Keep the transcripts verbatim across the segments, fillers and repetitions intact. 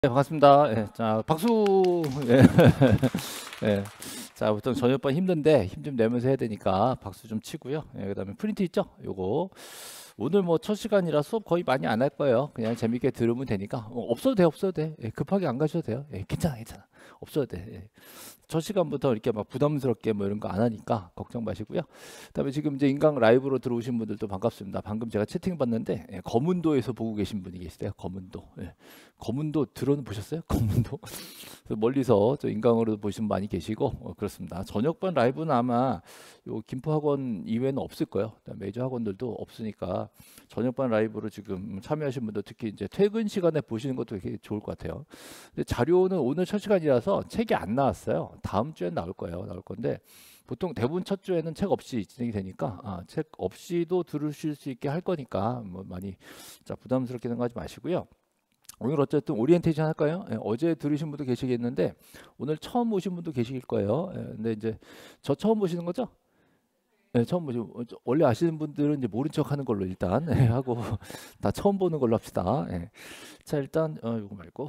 네, 반갑습니다. 예, 자, 박수. 예. 예. 자, 보통 저녁반 힘든데 힘 좀 내면서 해야 되니까 박수 좀 치고요. 예, 그다음에 프린트 있죠? 요거 오늘 뭐 첫 시간이라 수업 거의 많이 안 할 거예요. 그냥 재밌게 들으면 되니까 어, 없어도 돼, 없어도 돼. 예, 급하게 안 가셔도 돼요. 예, 괜찮아, 괜찮아. 없어도 돼. 예. 첫 시간부터 이렇게 막 부담스럽게 뭐 이런 거 안 하니까 걱정 마시고요. 그다음에 지금 이제 인강 라이브로 들어오신 분들도 반갑습니다. 방금 제가 채팅 봤는데 예, 검은도에서 보고 계신 분이 계시대요. 검은도. 예. 검은도 들어는 보셨어요? 검은도. 그래서 멀리서 저 인강으로 보신 분 많이 계시고 어, 그렇습니다. 저녁반 라이브는 아마 요 김포 학원 이외에는 없을 거예요. 메이저 학원들도 없으니까 저녁반 라이브로 지금 참여하신 분들 특히 이제 퇴근 시간에 보시는 것도 되게 좋을 것 같아요. 근데 자료는 오늘 첫 시간이라서 책이 안 나왔어요. 다음 주엔 나올 거예요. 나올 건데 보통 대부분 첫 주에는 책 없이 진행이 되니까 아, 책 없이도 들으실 수 있게 할 거니까 뭐 많이 자 부담스럽게 생각하지 마시고요. 오늘 어쨌든 오리엔테이션 할까요? 예, 어제 들으신 분도 계시겠는데 오늘 처음 오신 분도 계실 거예요. 예, 근데 이제 저 처음 보시는 거죠? 네, 처음 보시고 어, 저- 원래 아시는 분들은 이제 모른 척 하는 걸로 일단 예, 하고 다 처음 보는 걸로 합시다. 예. 자 일단 어, 이거 말고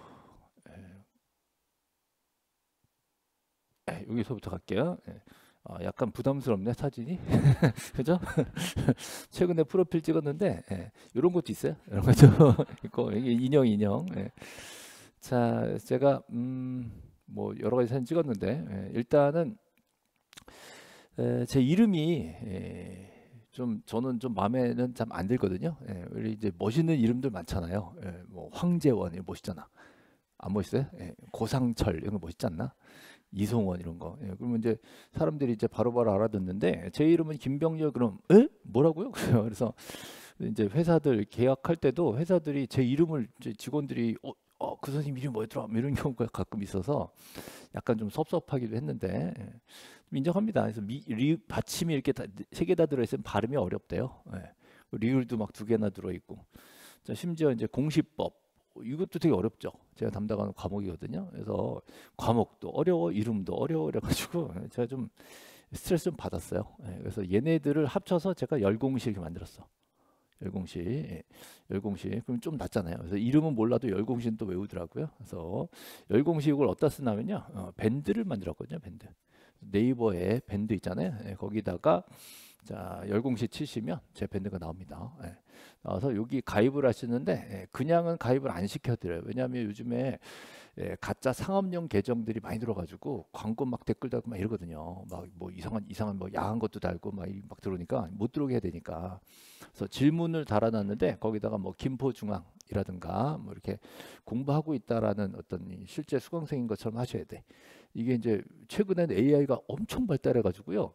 예, 여기서부터 갈게요. 예. 아, 약간 부담스럽네 사진이 그죠? 최근에 프로필 찍었는데 예, 이런 것도 있어요. 이런 것도 있고 이게 인형 인형. 예. 자 제가 음, 뭐 여러 가지 사진 찍었는데 예, 일단은 에, 제 이름이 에, 좀 저는 좀 마음에는 참 안 들거든요. 예, 우리 이제 멋있는 이름들 많잖아요. 예, 뭐 황제원 이거 멋있잖아. 안 멋있어요? 예, 고상철 이런 거 멋있지 않나? 이송원 이런 거. 예, 그러면 이제 사람들이 이제 바로바로 알아듣는데 제 이름은 김병렬 그럼 에? 뭐라고요? 그래요. 그래서 이제 회사들 계약할 때도 회사들이 제 이름을 이제 직원들이 어, 어, 그 선생님 이름 뭐였더라? 뭐 이런 경우가 가끔 있어서 약간 좀 섭섭하기도 했는데 예, 좀 인정합니다. 그래서 미, 리, 받침이 이렇게 세 개 다 들어있으면 발음이 어렵대요. 예. 리을도 막 두 개나 들어있고 자, 심지어 이제 공시법 이것도 되게 어렵죠. 제가 담당하는 과목이거든요. 그래서 과목도 어려워, 이름도 어려워 그래가지고 제가 좀 스트레스 좀 받았어요. 예, 그래서 얘네들을 합쳐서 제가 열공시 이렇게 만들었어. 열공시, 예, 열공시. 그럼 좀 낫잖아요. 그래서 이름은 몰라도 열공시는 또 외우더라고요. 그래서 열공시 이걸 어디다 쓰냐면요, 어, 밴드를 만들었거든요. 밴드. 네이버에 밴드 있잖아요. 예, 거기다가 자 열공시 치시면 제 밴드가 나옵니다. 예. 나와서 여기 가입을 하시는데 예, 그냥은 가입을 안 시켜드려요. 왜냐하면 요즘에 예, 가짜 상업용 계정들이 많이 들어가지고 광고 막 댓글 달고 막 이러거든요. 막 뭐 이상한 이상한 뭐 야한 것도 달고 막, 이- 막 들어오니까 못 들어오게 해야 되니까. 그래서 질문을 달아놨는데 거기다가 뭐 김포중앙이라든가 뭐 이렇게 공부하고 있다라는 어떤 이 실제 수강생인 것처럼 하셔야 돼. 이게 이제 최근에는 에이아이가 엄청 발달해가지고요.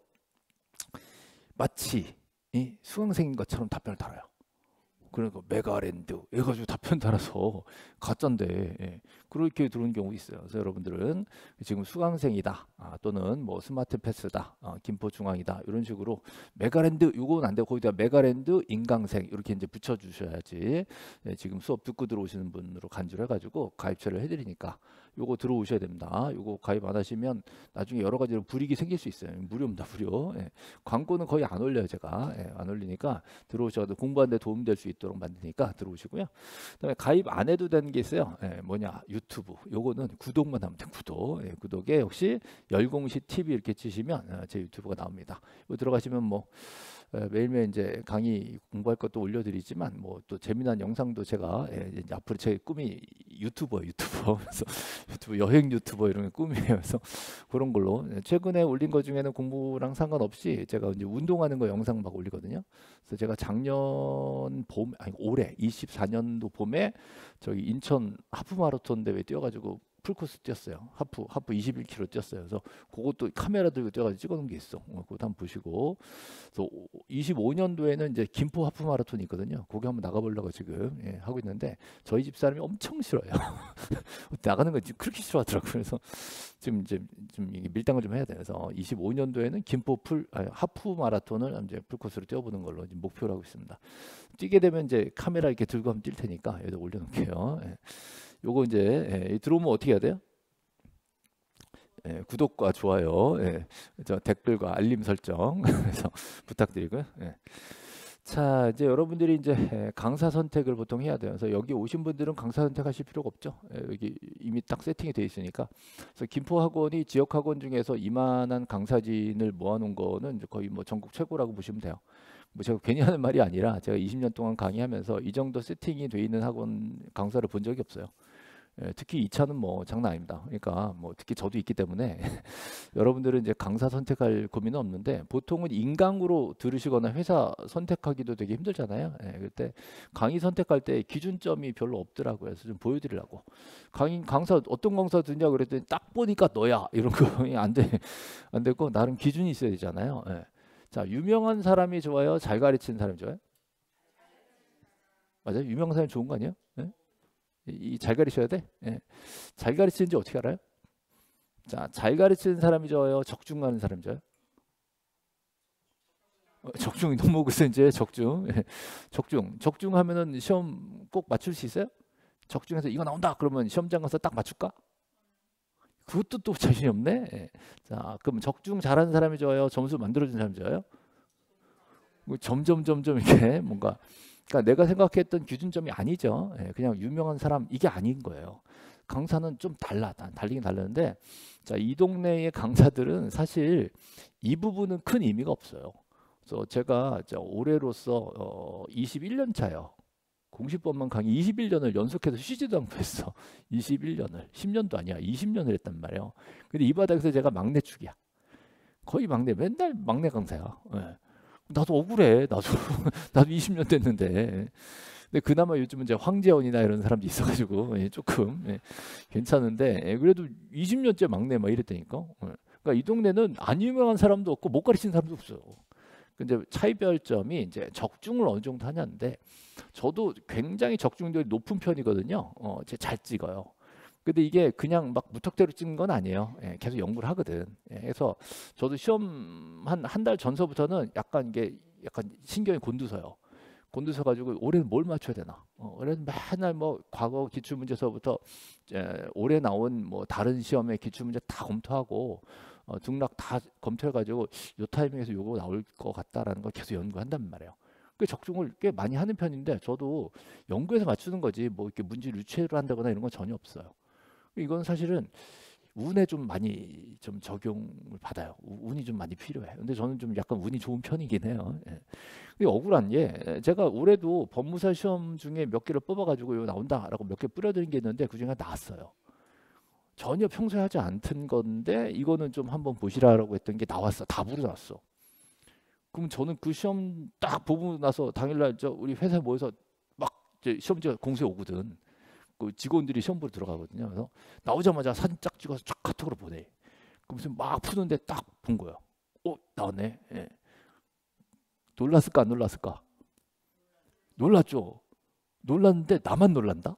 마치 이 수강생인 것처럼 답변을 달아요. 그러니까 메가랜드 해가지고 답변 달아서 가짜인데 예. 그렇게 들어오는 경우 있어요. 그래서 여러분들은 지금 수강생이다 아, 또는 뭐 스마트 패스다 아, 김포중앙이다 이런 식으로 메가랜드 이건 안 되고 거기다 메가랜드 인강생 이렇게 이제 붙여주셔야지 예, 지금 수업 듣고 들어오시는 분으로 간주를 해가지고 가입처를 해드리니까 요거 들어오셔야 됩니다. 요거 가입 안 하시면 나중에 여러 가지로 불이익이 생길 수 있어요. 무료입니다, 무료. 예. 광고는 거의 안 올려요, 제가. 예, 안 올리니까 들어오셔도 공부하는 데 도움될 수 있도록 만드니까 들어오시고요. 그다음에 가입 안 해도 되는 게 있어요. 예, 뭐냐 유튜브. 요거는 구독만 하면 돼. 구독. 예, 구독에 혹시 열공시 티비 이렇게 치시면 어, 제 유튜브가 나옵니다. 이거 들어가시면 뭐 어, 매일매일 이제 강의 공부할 것도 올려드리지만 뭐 또 재미난 영상도 제가 예, 이제 앞으로 제 꿈이 유튜버 유튜버 그래서 유튜브 여행 유튜버 이런 게 꿈이에요. 그래서 그런 걸로 예, 최근에 올린 것 중에는 공부랑 상관없이 제가 이제 운동하는 거 영상 막 올리거든요. 그래서 제가 작년 봄 아니 올해 이십사 년도 봄에 저기 인천 하프 마라톤 대회 뛰어가지고 풀코스 뛰었어요. 하프 하프 이십일 킬로미터 뛰었어요. 그래서 그것도 카메라 들고 뛰어가지고 찍어놓은 게 있어. 어, 그것도 한번 보시고. 그래서 이십오 년도에는 이제 김포 하프 마라톤이 있거든요. 거기 한번 나가보려고 지금 예, 하고 있는데 저희 집 사람이 엄청 싫어요. 나가는 거 그렇게 싫어하더라고요. 그래서 지금 이제 좀 이게 밀당을 좀 해야 돼요. 그래서 이십오 년도에는 김포 풀 아니, 하프 마라톤을 이제 풀코스로 뛰어보는 걸로 지금 목표로 하고 있습니다. 뛰게 되면 이제 카메라 이렇게 들고 한번 뛸 테니까 여기다 올려놓을게요. 예. 요거 이제 예, 들어오면 어떻게 해야 돼요? 예, 구독과 좋아요, 예, 저 댓글과 알림 설정 그래서 부탁드리고요. 예. 자, 이제 여러분들이 이제 에, 강사 선택을 보통 해야 돼요. 그래서 여기 오신 분들은 강사 선택하실 필요가 없죠. 에, 여기 이미 딱 세팅이 돼 있으니까. 그래서 김포 학원이 지역 학원 중에서 이만한 강사진을 모아놓은 거는 이제 거의 뭐 전국 최고라고 보시면 돼요. 뭐 제가 괜히 하는 말이 아니라 제가 이십 년 동안 강의하면서 이 정도 세팅이 돼 있는 학원 강사를 본 적이 없어요. 예, 특히 이 차는 뭐 장난 아닙니다. 그러니까 뭐 특히 저도 있기 때문에 여러분들은 이제 강사 선택할 고민은 없는데 보통은 인강으로 들으시거나 회사 선택하기도 되게 힘들잖아요. 예, 그때 강의 선택할 때 기준점이 별로 없더라고요. 그래서 좀 보여드리려고. 강의 강사 어떤 강사 듣냐 그랬더니 딱 보니까 너야 이런 거 안 돼, 안 되고 나름 기준이 있어야 되잖아요. 예. 자, 유명한 사람이 좋아요? 잘 가르치는 사람이 좋아요? 맞아요? 유명한 사람이 좋은 거 아니에요? 예? 이 잘 가르쳐야 돼? 예. 잘 가르치는지 어떻게 알아요? 자, 잘 가르치는 사람이 좋아요? 적중하는 사람이 좋아요? 어, 적중이 너무 글쎄 이제 적중. 예. 적중. 적중하면은 시험 꼭 맞출 수 있어요? 적중해서 이거 나온다 그러면 시험장 가서 딱 맞출까? 그것도 또 자신이 없네. 예. 자, 그럼 적중 잘하는 사람이 좋아요? 점수 만들어준 사람이 좋아요? 뭐 점점 점점 이렇게 뭔가 그러니까 내가 생각했던 기준점이 아니죠. 예, 그냥 유명한 사람 이게 아닌 거예요. 강사는 좀 달라, 달리긴 달랐는데, 자, 이 동네의 강사들은 사실 이 부분은 큰 의미가 없어요. 그래서 제가 저 올해로서 어, 이십일 년 차요. 공시법만 강의 이십일 년을 연속해서 쉬지도 않고 했어. 이십일 년을 십 년도 아니야. 이십 년을 했단 말이에요. 근데 이 바닥에서 제가 막내축이야. 거의 막내, 맨날 막내 강사야. 예. 나도 억울해. 나도 나도 이십 년 됐는데. 근데 그나마 요즘은 이제 황재원이나 이런 사람도 있어가지고 예, 조금 예, 괜찮은데 예, 그래도 이십 년째 막내 막 이랬다니까. 예. 그러니까 이 동네는 안 유명한 사람도 없고 못 가르치는 사람도 없어요. 근데 차이별점이 이제 적중을 어느 정도 하냐인데 저도 굉장히 적중률이 높은 편이거든요. 어, 제가 잘 찍어요. 근데 이게 그냥 막 무턱대로 찍는 건 아니에요. 예, 계속 연구를 하거든. 예, 그래서 저도 시험 한 한 달 전서부터는 약간 이게 약간 신경이 곤두서요. 곤두서 가지고 올해는 뭘 맞춰야 되나? 어, 올해는 맨날 뭐 과거 기출 문제서부터 이제 올해 나온 뭐 다른 시험의 기출 문제 다 검토하고 어, 등락 다 검토해 가지고 요 타이밍에서 요거 나올 것 같다라는 걸 계속 연구한단 말이에요. 그 적중을 꽤 많이 하는 편인데 저도 연구해서 맞추는 거지 뭐 이렇게 문제 유추를 한다거나 이런 건 전혀 없어요. 이건 사실은 운에 좀 많이 좀 적용을 받아요. 우- 운이 좀 많이 필요해. 근데 저는 좀 약간 운이 좋은 편이긴 해요. 예. 근데 억울한 게 제가 올해도 법무사 시험 중에 몇 개를 뽑아가지고 이거 나온다라고 몇 개 뿌려드린 게 있는데 그중에 하나 나왔어요. 전혀 평소에 하지 않던 건데 이거는 좀 한번 보시라고 했던 게 나왔어. 답으로 나왔어. 그럼 저는 그 시험 딱 보고 나서 당일날 저 우리 회사에 모여서 막 이제 시험지가 공수해 오거든. 그 직원들이 시험 보러 들어가거든요. 그래서 나오자마자 사진 쫙 찍어서 쫙 카톡으로 보내. 그러면서 막 푸는데 딱 본 거야. 어, 나왔네. 예. 놀랐을까 안 놀랐을까? 놀랐죠. 놀랐는데 나만 놀란다?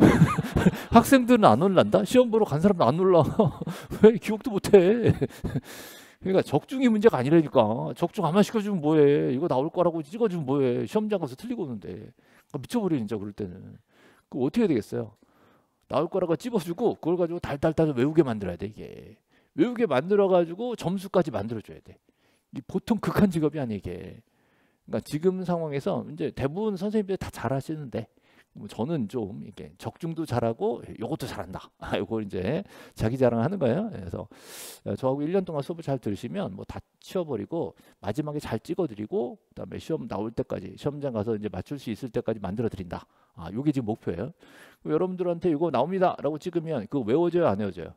학생들은 안 놀란다? 시험 보러 간 사람은 안 놀라. 왜 기억도 못해? 그러니까 적중이 문제가 아니라니까. 적중 안 시켜주면 뭐해? 이거 나올 거라고 찍어주면 뭐해? 시험장 가서 틀리고 오는데. 그러니까 미쳐버려 진짜 그럴 때는. 그 어떻게 해야 되겠어요? 나올 거라고 찝어주고 그걸 가지고 달달달 외우게 만들어야 돼 이게. 외우게 만들어 가지고 점수까지 만들어줘야 돼. 이게 보통 극한 직업이 아니 이게. 그러니까 지금 상황에서 이제 대부분 선생님들이 다 잘하시는데 뭐 저는 좀 이렇게 적중도 잘하고 요것도 잘한다. 아, 요거 이제 자기 자랑하는 거예요. 그래서 저하고 일 년 동안 수업을 잘 들으시면 뭐 다 치워버리고 마지막에 잘 찍어드리고 그다음에 시험 나올 때까지 시험장 가서 이제 맞출 수 있을 때까지 만들어 드린다. 아, 요게 지금 목표예요. 여러분들한테 이거 나옵니다라고 찍으면 그거 외워져요, 안 외워져요?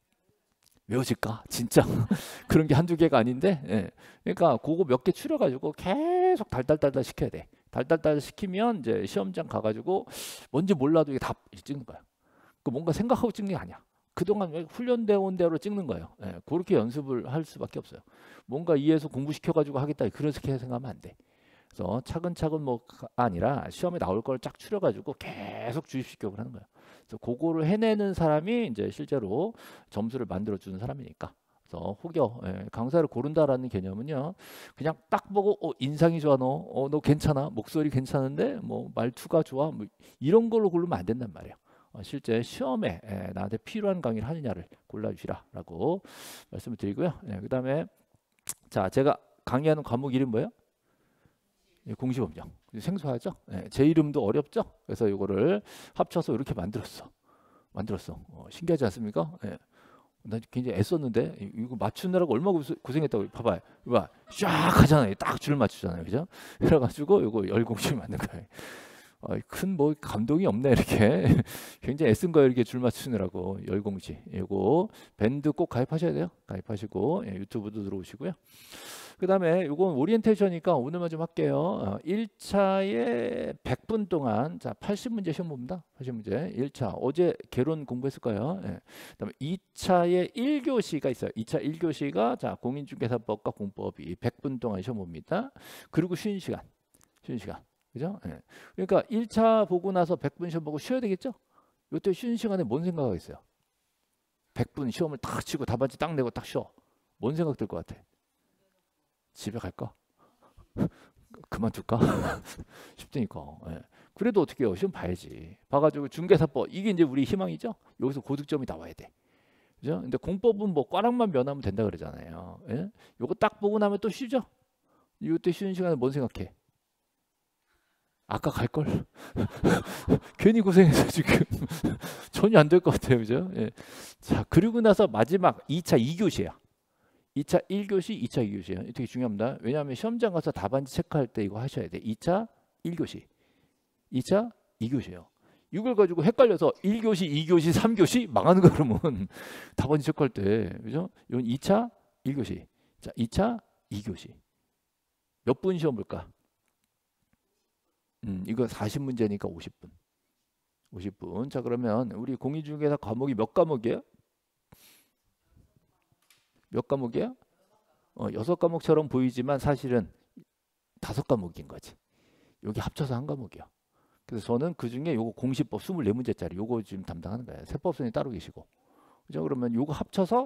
외워질까? 진짜 그런 게 한두 개가 아닌데, 예. 그러니까 그거 몇 개 추려가지고 계속 달달달달 시켜야 돼. 달달달 시키면 이제 시험장 가가지고 뭔지 몰라도 이게 다 찍는 거야. 그 뭔가 생각하고 찍는 게 아니야. 그동안 훈련되어 온 대로 찍는 거예요. 예. 그렇게 연습을 할 수밖에 없어요. 뭔가 이해해서 공부시켜가지고 하겠다 그렇게 생각하면 안 돼. 그래서 차근차근 뭐가 아니라 시험에 나올 걸 쫙 추려가지고 계속 주입시켜고 하는 거예요. 그래서 그거를 해내는 사람이 이제 실제로 점수를 만들어주는 사람이니까. 그래서 혹여 예, 강사를 고른다라는 개념은요, 그냥 딱 보고 어, 인상이 좋아 너, 어, 너 괜찮아, 목소리 괜찮은데, 뭐 말투가 좋아, 뭐 이런 걸로 고르면 안 된단 말이에요. 어, 실제 시험에 예, 나한테 필요한 강의를 하느냐를 골라주시라라고 말씀을 드리고요. 예, 그다음에 자 제가 강의하는 과목 이름 뭐예요? 공시법령. 생소하죠? 예, 제 이름도 어렵죠? 그래서 이거를 합쳐서 이렇게 만들었어. 만들었어. 어, 신기하지 않습니까? 예. 나 굉장히 애썼는데 이거 맞추느라고 얼마나 고생했다고. 봐봐요. 봐, 쫙 하잖아요. 딱 줄 맞추잖아요, 그죠? 그래가지고 이거 열공시 맞는 거예요. 어, 큰 뭐 감동이 없네 이렇게. 굉장히 애쓴 거예요, 이렇게 줄 맞추느라고. 열공시. 이거 밴드 꼭 가입하셔야 돼요. 가입하시고 예, 유튜브도 들어오시고요. 그 다음에 이건 오리엔테이션이니까 오늘만 좀 할게요. 어, 일 차에 백 분 동안 자 팔십 문제 시험 봅니다. 팔십 문제. 일 차 어제 개론 공부했을 거예요. 예. 그다음에 이 차에 일 교시가 있어요. 이 차 일 교시가 자 공인중개사법과 공법이 백 분 동안 시험 봅니다. 그리고 쉬는 시간. 쉬는 시간. 그죠? 예. 그러니까 일 차 보고 나서 백 분 시험 보고 쉬어야 되겠죠? 이때 쉬는 시간에 뭔 생각하겠어요? 백 분 시험을 딱 치고 답안지 딱 내고 딱 쉬어. 뭔 생각 들 것 같아? 집에 갈까? 그만둘까? 싶으니까. 예. 그래도 어떻게 해요? 시험 봐야지. 봐가지고 중개사법 이게 이제 우리 희망이죠. 여기서 고득점이 나와야 돼. 그죠? 근데 공법은 뭐 꽈락만 면하면 된다 그러잖아요. 예? 요거 딱 보고 나면 또 쉬죠. 이때 쉬는 시간에 뭔 생각해? 아까 갈 걸. 괜히 고생해서 지금 전혀 안 될 것 같아요, 그죠? 예. 자 그리고 나서 마지막 이 차 이 교시야. 이 차 일 교시, 이 차 이 교시예요. 되게 중요합니다. 왜냐하면 시험장 가서 답안지 체크할 때 이거 하셔야 돼. 이 차 일 교시, 이 차 이 교시예요. 이걸 가지고 헷갈려서 일 교시, 이 교시, 삼 교시 망하는 거 그러면 답안지 체크할 때, 그죠? 이건 이 차 일 교시, 자 이 차 이 교시. 몇 분 시험 볼까? 음, 이거 사십 문제니까 오십 분. 오십 분. 자 그러면 우리 공인중개사 과목이 몇 과목이에요? 몇 과목이에요? 어, 여섯 과목처럼 보이지만 사실은 다섯 과목인 거지. 여기 합쳐서 한 과목이요. 그래서 저는 그 중에 요거 공시법 이십사 문제짜리 요거 지금 담당하는 거예요. 세법선이 따로 계시고. 그죠? 그러면 요거 합쳐서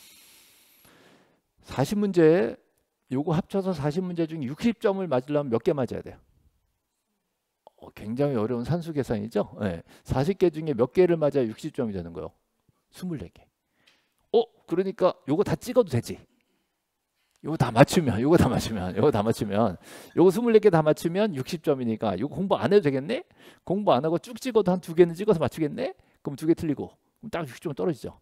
사십 문제, 요거 합쳐서 사십 문제 중에 육십 점을 맞으려면 몇 개 맞아야 돼요? 어, 굉장히 어려운 산수 계산이죠. 네. 사십 개 중에 몇 개를 맞아야 육십 점이 되는 거예요? 이십사 개. 어, 그러니까 요거 다 찍어도 되지. 요거 다 맞추면, 요거 다 맞추면, 요거 다 맞추면, 요거 이십사 개 다 맞추면 육십 점이니까 요거 공부 안 해도 되겠네? 공부 안 하고 쭉 찍어도 한 두 개는 찍어서 맞추겠네? 그럼 두 개 틀리고, 그럼 딱 육십 점 떨어지죠.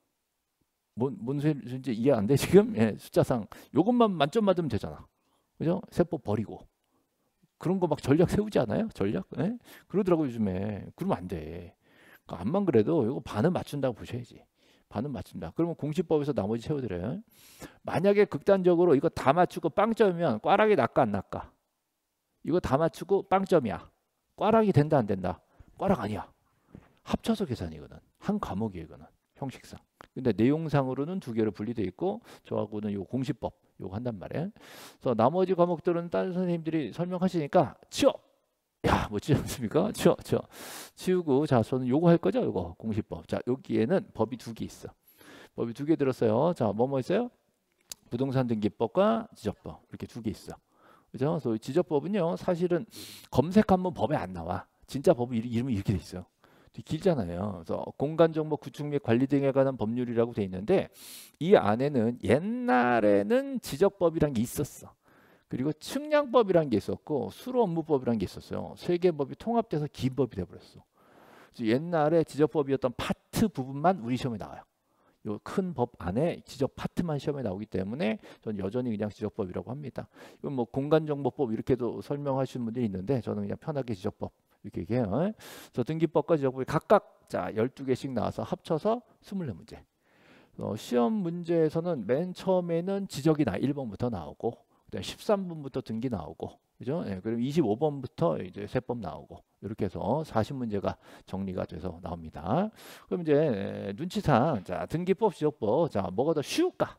뭔, 뭔 소리인지 이해 안 돼, 지금? 예, 숫자상. 요것만 만점 맞으면 되잖아. 그죠? 세법 버리고. 그런 거 막 전략 세우지 않아요? 전략? 예? 그러더라고, 요즘에. 그러면 안 돼. 그러니까 암만 그래도 요거 반은 맞춘다고 보셔야지. 반은 맞춘다. 그러면 공시법에서 나머지 채워드려요. 만약에 극단적으로 이거 다 맞추고 빵점이면 꽈락이 낫까 안 낫까? 이거 다 맞추고 빵점이야. 꽈락이 된다 안 된다? 꽈락 아니야. 합쳐서 계산이거든. 한 과목이에요, 이거는. 형식상. 근데 내용상으로는 두 개로 분리돼 있고 저하고는 요 공시법 요거 한단 말이에요. 그래서 나머지 과목들은 다른 선생님들이 설명하시니까 치워. 야, 멋지지 않습니까? 치워, 치워. 치우고, 자, 저는 요거 할 거죠? 요거, 공시법. 자, 여기에는 법이 두 개 있어. 법이 두 개 들었어요. 자, 뭐 뭐 있어요? 부동산 등기법과 지적법. 이렇게 두 개 있어. 그죠? 그래서 지적법은요, 사실은 검색하면 법에 안 나와. 진짜 법은 이름이 이렇게 돼 있어요. 되게 길잖아요. 그래서 공간정보 구축 및 관리 등에 관한 법률이라고 돼 있는데, 이 안에는 옛날에는 지적법이란 게 있었어. 그리고 측량법이라는 게 있었고 수로업무법이라는 게 있었어요. 세 개 법이 통합돼서 기법이 돼버렸어. 그래서 옛날에 지적법이었던 파트 부분만 우리 시험에 나와요. 요 큰 법 안에 지적 파트만 시험에 나오기 때문에 저는 여전히 그냥 지적법이라고 합니다. 이건 뭐 공간정보법 이렇게도 설명하시는 분들이 있는데 저는 그냥 편하게 지적법 이렇게 얘기해요. 그래서 등기법과 지적법이 각각 자 열두 개씩 나와서 합쳐서 이십사 문제. 어, 시험 문제에서는 맨 처음에는 지적이 나 일 번부터 나오고 십삼 분부터 등기 나오고, 그죠? 예, 그리고 이십오 번부터 이제 세법 나오고, 이렇게 해서 사십 문제가 정리가 돼서 나옵니다. 그럼 이제 눈치상, 자, 등기법, 지적법, 자, 뭐가 더 쉬울까?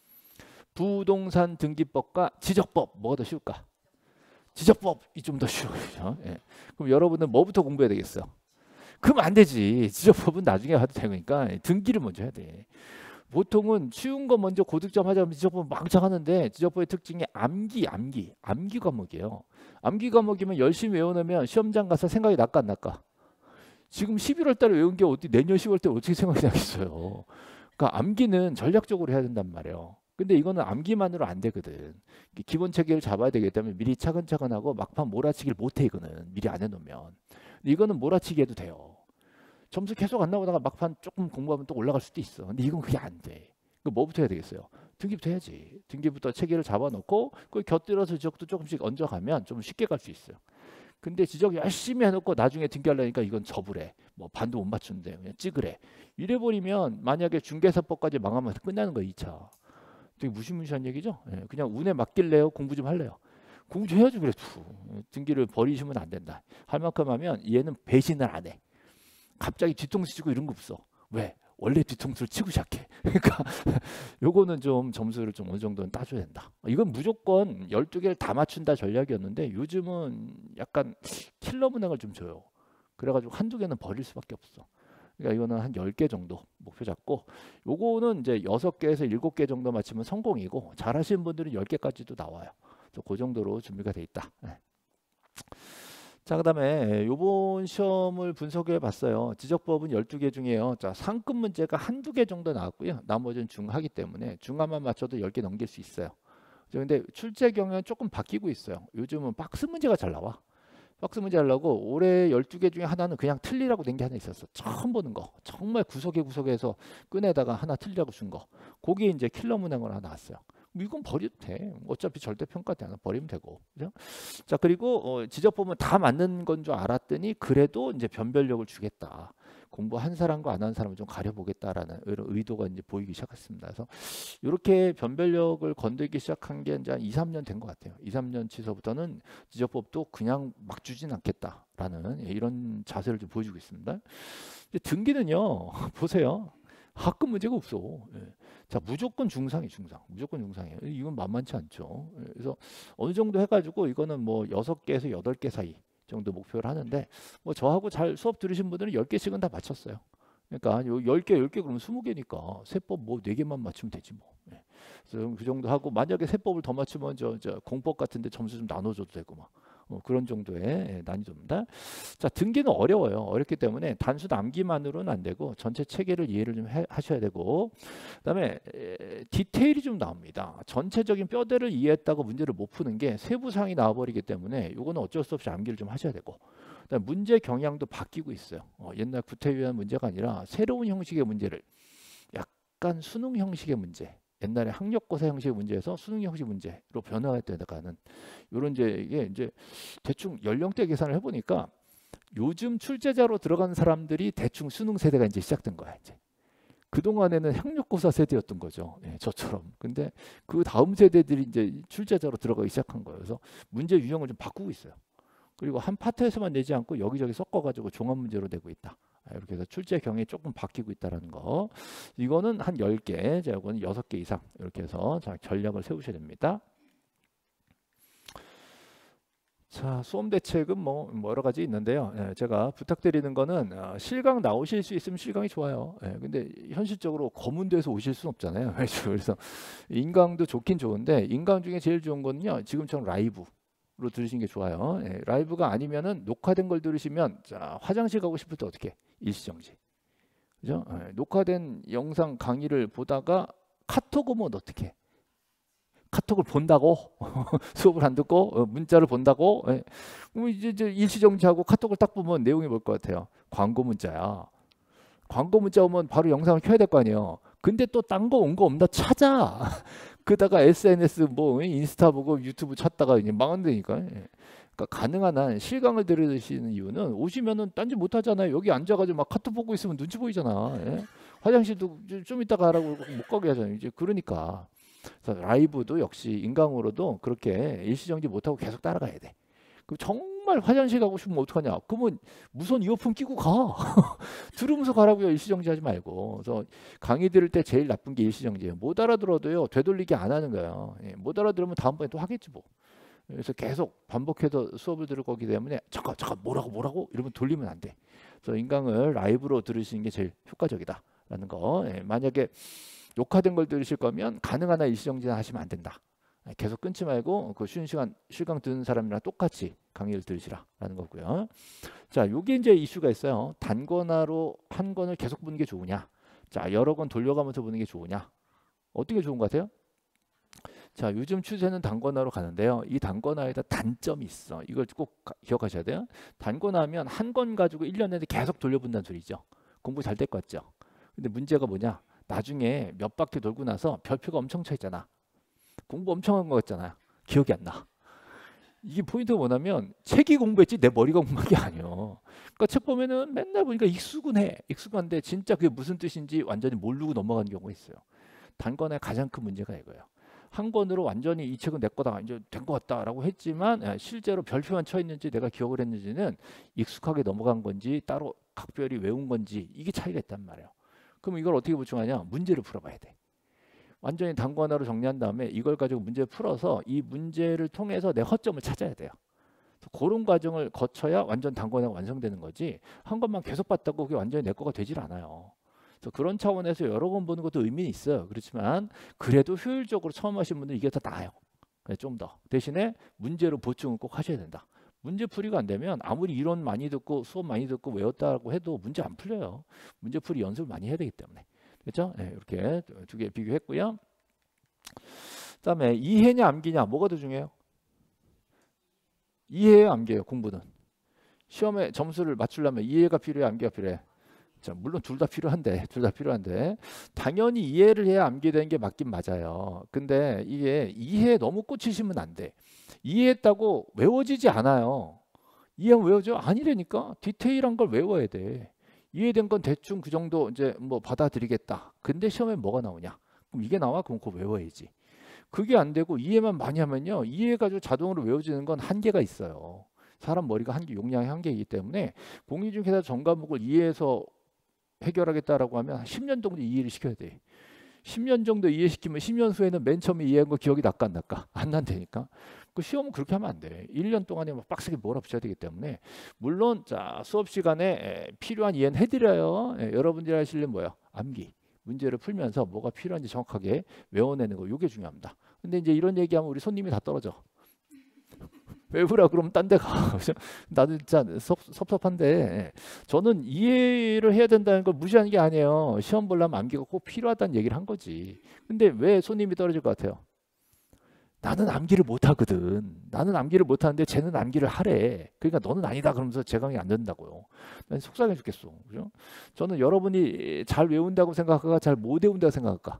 부동산 등기법과 지적법, 뭐가 더 쉬울까? 지적법이 좀 더 쉬워요. 그죠? 예. 그럼 여러분은 뭐부터 공부해야 되겠어? 그럼 안 되지. 지적법은 나중에 해도 되니까 등기를 먼저 해야 돼. 보통은 쉬운 거 먼저 고득점 하자면 지적법 망청 하는데 지적법의 특징이 암기, 암기, 암기 과목이에요. 암기 과목이면 열심히 외워놓으면 시험장 가서 생각이 날까 안 날까? 지금 십일월 달에 외운 게 어디 내년 시월 때 어떻게 생각이 나겠어요? 그러니까 암기는 전략적으로 해야 된단 말이에요. 근데 이거는 암기만으로 안 되거든. 기본 체계를 잡아야 되기 때문에 미리 차근차근 하고 막판 몰아치기를 못해 이거는 미리 안 해놓으면. 근데 이거는 몰아치기 해도 돼요. 점수 계속 안 나오다가 막판 조금 공부하면 또 올라갈 수도 있어. 근데 이건 그게 안 돼. 그 뭐부터 해야 되겠어요? 등기부터 해야지. 등기부터 체계를 잡아놓고 그 곁들여서 지적도 조금씩 얹어가면 좀 쉽게 갈 수 있어요. 근데 지적 열심히 해놓고 나중에 등기하려니까 이건 접으래. 뭐 반도 못 맞추는데 그냥 찍으래. 이래버리면 만약에 중개사법까지 망하면 끝나는 거야 이 차. 되게 무시무시한 얘기죠. 예, 그냥 운에 맡길래요. 공부 좀 할래요. 공부 좀 해야지 그래도. 등기를 버리시면 안 된다. 할 만큼 하면 얘는 배신을 안 해. 갑자기 뒤통수 치고 이런 거 없어. 왜? 원래 뒤통수를 치고 시작해. 그러니까 요거는 좀 점수를 좀 어느 정도는 따줘야 된다. 이건 무조건 열두 개를 다 맞춘다 전략이었는데 요즘은 약간 킬러 문항을 좀 줘요. 그래가지고 한두 개는 버릴 수밖에 없어. 그러니까 이거는 한 열 개 정도 목표 잡고 요거는 이제 여섯 개에서 일곱 개 정도 맞추면 성공이고 잘하시는 분들은 열 개까지도 나와요. 그 정도로 준비가 돼 있다. 네. 자, 그 다음에 요번 시험을 분석해 봤어요. 지적법은 열두 개 중에요. 자, 상급 문제가 한두 개 정도 나왔고요. 나머지는 중하기 때문에 중하만 맞춰도 열 개 넘길 수 있어요. 그런데 출제 경향은 조금 바뀌고 있어요. 요즘은 박스 문제가 잘 나와. 박스 문제 하려고 올해 열두 개 중에 하나는 그냥 틀리라고 낸 게 하나 있었어. 처음 보는 거. 정말 구석에 구석에서 끈에다가 하나 틀리라고 준 거. 그게 이제 킬러 문항으로 하나 나왔어요. 이건 버려도 돼. 어차피 절대평가 때 하나 버리면 되고. 그죠? 자, 그리고 어, 지적보면 다 맞는 건 줄 알았더니 그래도 이제 변별력을 주겠다. 공부한 사람과 안 한 사람을 좀 가려보겠다라는 이런 의도가 이제 보이기 시작했습니다. 그래서 이렇게 변별력을 건들기 시작한 게 이제 한 이, 삼 년 된 것 같아요. 이, 삼 년 치서부터는 지적법도 그냥 막 주진 않겠다라는 이런 자세를 좀 보여주고 있습니다. 근데 등기는요, 보세요. 학급 문제가 없어. 예. 자, 무조건 중상이 중상. 무조건 중상이에요. 이건 만만치 않죠. 예. 그래서 어느 정도 해가지고 이거는 뭐 여섯 개에서 여덟 개 사이 정도 목표를 하는데 뭐 저하고 잘 수업 들으신 분들은 열 개씩은 다 맞췄어요. 그러니까 요 열 개, 열 개 그러면 스무 개니까 세법 뭐 네 개만 맞추면 되지 뭐. 예. 그래서 그 정도 하고 만약에 세법을 더 맞추면 저, 저 공법 같은데 점수 좀 나눠줘도 되고 막. 어, 그런 정도의 난이도입니다. 자, 등기는 어려워요. 어렵기 때문에 단순 암기만으로는 안 되고 전체 체계를 이해를 좀 해, 하셔야 되고 그다음에 에, 디테일이 좀 나옵니다. 전체적인 뼈대를 이해했다고 문제를 못 푸는 게 세부사항이 나와버리기 때문에 이거는 어쩔 수 없이 암기를 좀 하셔야 되고 그다음에 문제 경향도 바뀌고 있어요. 어, 옛날 구태위한 문제가 아니라 새로운 형식의 문제를 약간 수능 형식의 문제 옛날에 학력고사 형식의 문제에서 수능 형식 문제로 변화했다가는 이런 이제 이게 이제 대충 연령대 계산을 해보니까 요즘 출제자로 들어간 사람들이 대충 수능 세대가 이제 시작된 거야 이제. 그 동안에는 학력고사 세대였던 거죠. 예, 저처럼. 근데 그 다음 세대들이 이제 출제자로 들어가기 시작한 거예요. 그래서 문제 유형을 좀 바꾸고 있어요. 그리고 한 파트에서만 내지 않고 여기저기 섞어가지고 종합 문제로 내고 있다. 이렇게 해서 출제 경향이 조금 바뀌고 있다는 거. 이거는 한 열 개, 이거는 여섯 개 이상 이렇게 해서 자, 전략을 세우셔야 됩니다. 자, 수험 대책은 뭐, 뭐 여러 가지 있는데요. 예, 제가 부탁드리는 거는 어, 실강 나오실 수 있으면 실강이 좋아요. 예, 근데 현실적으로 검은데서 오실 수는 없잖아요. 그래서 인강도 좋긴 좋은데 인강 중에 제일 좋은 거는요. 지금처럼 라이브. 로 들으시는 게 좋아요. 예, 라이브가 아니면은 녹화된 걸 들으시면 자, 화장실 가고 싶을 때 어떻게? 일시정지. 그죠? 예, 녹화된 영상 강의를 보다가 카톡 오면 어떻게? 카톡을 본다고 수업을 안 듣고 어, 문자를 본다고 예. 그럼 이제, 이제 일시정지하고 카톡을 딱 보면 내용이 뭘 것 같아요? 광고 문자야. 광고 문자 오면 바로 영상을 켜야 될 거 아니에요. 근데 또 딴 거 온 거 없나 찾아. 그다가 에스엔에스 뭐 인스타 보고 유튜브 찾다가 이제 망한다니까. 그러니까 가능한 한 실강을 들으시는 이유는 오시면은 딴짓 못 하잖아요. 여기 앉아가지고 막 카톡 보고 있으면 눈치 보이잖아. 예? 화장실도 좀 이따 가라고 못 가게 하잖아요. 이제 그러니까 그래서 라이브도 역시 인강으로도 그렇게 일시정지 못 하고 계속 따라가야 돼. 그럼 정말 화장실 가고 싶으면 어떡하냐? 그러면 무선 이어폰 끼고 가. 들으면서 가라고요. 일시정지 하지 말고. 그래서 강의 들을 때 제일 나쁜 게 일시정지예요. 못 알아들어도요. 되돌리기 안 하는 거예요. 예, 못 알아들으면 다음번에 또 하겠지 뭐. 그래서 계속 반복해서 수업을 들을 거기 때문에 잠깐 잠깐 뭐라고 뭐라고 이러면 돌리면 안 돼. 그래서 인강을 라이브로 들으시는 게 제일 효과적이다라는 거. 예, 만약에 녹화된 걸 들으실 거면 가능한 한 일시정지 하시면 안 된다. 계속 끊지 말고 그 쉬는 시간 실강 듣는 사람이랑 똑같이 강의를 들으시라라는 거고요. 자, 요게 이제 이슈가 있어요. 단권화로 한 권을 계속 보는 게 좋으냐? 자, 여러 권 돌려가면서 보는 게 좋으냐? 어떻게 좋은 것 같아요? 자, 요즘 추세는 단권화로 가는데요. 이 단권화에다 단점이 있어. 이걸 꼭 가- 기억하셔야 돼요. 단권화하면 한 권 가지고 일 년 내내 계속 돌려본다는 소리죠. 공부 잘 될 것 같죠. 근데 문제가 뭐냐? 나중에 몇 바퀴 돌고 나서 별표가 엄청 쳐 있잖아. 공부 엄청 한 거 같잖아요. 기억이 안 나. 이게 포인트가 뭐냐면 책이 공부했지 내 머리가 공부한 게 아니에요. 그러니까 책 보면은 맨날 보니까 익숙은 해. 익숙한데 진짜 그게 무슨 뜻인지 완전히 모르고 넘어가는 경우가 있어요. 단권의 가장 큰 문제가 이거예요. 한 권으로 완전히 이 책은 내 거다 이제 된 것 같다라고 했지만 예, 실제로 별표만 쳐 있는지 내가 기억을 했는지는 익숙하게 넘어간 건지 따로 각별히 외운 건지 이게 차이가 있단 말이에요. 그럼 이걸 어떻게 보충하냐? 문제를 풀어봐야 돼. 완전히 단권화로 정리한 다음에 이걸 가지고 문제를 풀어서 이 문제를 통해서 내 허점을 찾아야 돼요. 그런 과정을 거쳐야 완전 단권화가 완성되는 거지 한 것만 계속 봤다고 그게 완전히 내 거가 되질 않아요. 그래서 그런 차원에서 여러 번 보는 것도 의미는 있어요. 그렇지만 그래도 효율적으로 처음 하신 분들은 이게 더 나아요. 좀 더. 대신에 문제로 보충을 꼭 하셔야 된다. 문제풀이가 안 되면 아무리 이론 많이 듣고 수업 많이 듣고 외웠다고 해도 문제 안 풀려요. 문제풀이 연습을 많이 해야 되기 때문에. 그렇죠? 네, 이렇게 두 개 비교했고요. 그다음에 이해냐 암기냐 뭐가 더 중요해요? 이해예요, 암기예요, 공부는. 시험에 점수를 맞추려면 이해가 필요해, 암기가 필요해? 자, 물론 둘 다 필요한데, 둘 다 필요한데 당연히 이해를 해야 암기되는 게 맞긴 맞아요. 근데 이게 이해에 너무 꽂히시면 안 돼. 이해했다고 외워지지 않아요. 이해하면 외워져? 아니라니까. 디테일한 걸 외워야 돼. 이해된 건 대충 그 정도 이제 뭐 받아들이겠다. 근데 시험에 뭐가 나오냐? 그럼 이게 나와? 그럼 그거 외워야지. 그게 안 되고 이해만 많이 하면요. 이해가지고 자동으로 외워지는 건 한계가 있어요. 사람 머리가 한계, 용량이 한계이기 때문에 공인중개사 전 과목을 이해해서 해결하겠다라고 하면 십 년 정도 이해를 시켜야 돼. 십 년 정도 이해시키면 십 년 후에는 맨 처음에 이해한 거 기억이 날까 안 날까? 안 난다니까. 그 시험은 그렇게 하면 안 돼. 일 년 동안에 막 빡세게 몰아붙여야 되기 때문에 물론 자 수업 시간에 에, 필요한 이해는 해드려요. 에, 여러분들이 하실 일 뭐야? 암기. 문제를 풀면서 뭐가 필요한지 정확하게 외워내는 거. 이게 중요합니다. 근데 이제 이런 얘기하면 우리 손님이 다 떨어져. 외우라 그러면 딴 데 가. 나도 진짜 섭, 섭섭한데 저는 이해를 해야 된다는 걸 무시하는 게 아니에요. 시험 보려면 암기가 꼭 필요하다는 얘기를 한 거지. 근데 왜 손님이 떨어질 것 같아요? 나는 암기를 못하거든. 나는 암기를 못하는데 쟤는 암기를 하래. 그러니까 너는 아니다 그러면서 제 강의 안 듣는다고요. 난 속상해 죽겠어. 그죠? 저는 여러분이 잘 외운다고 생각할까 잘 못 외운다고 생각할까?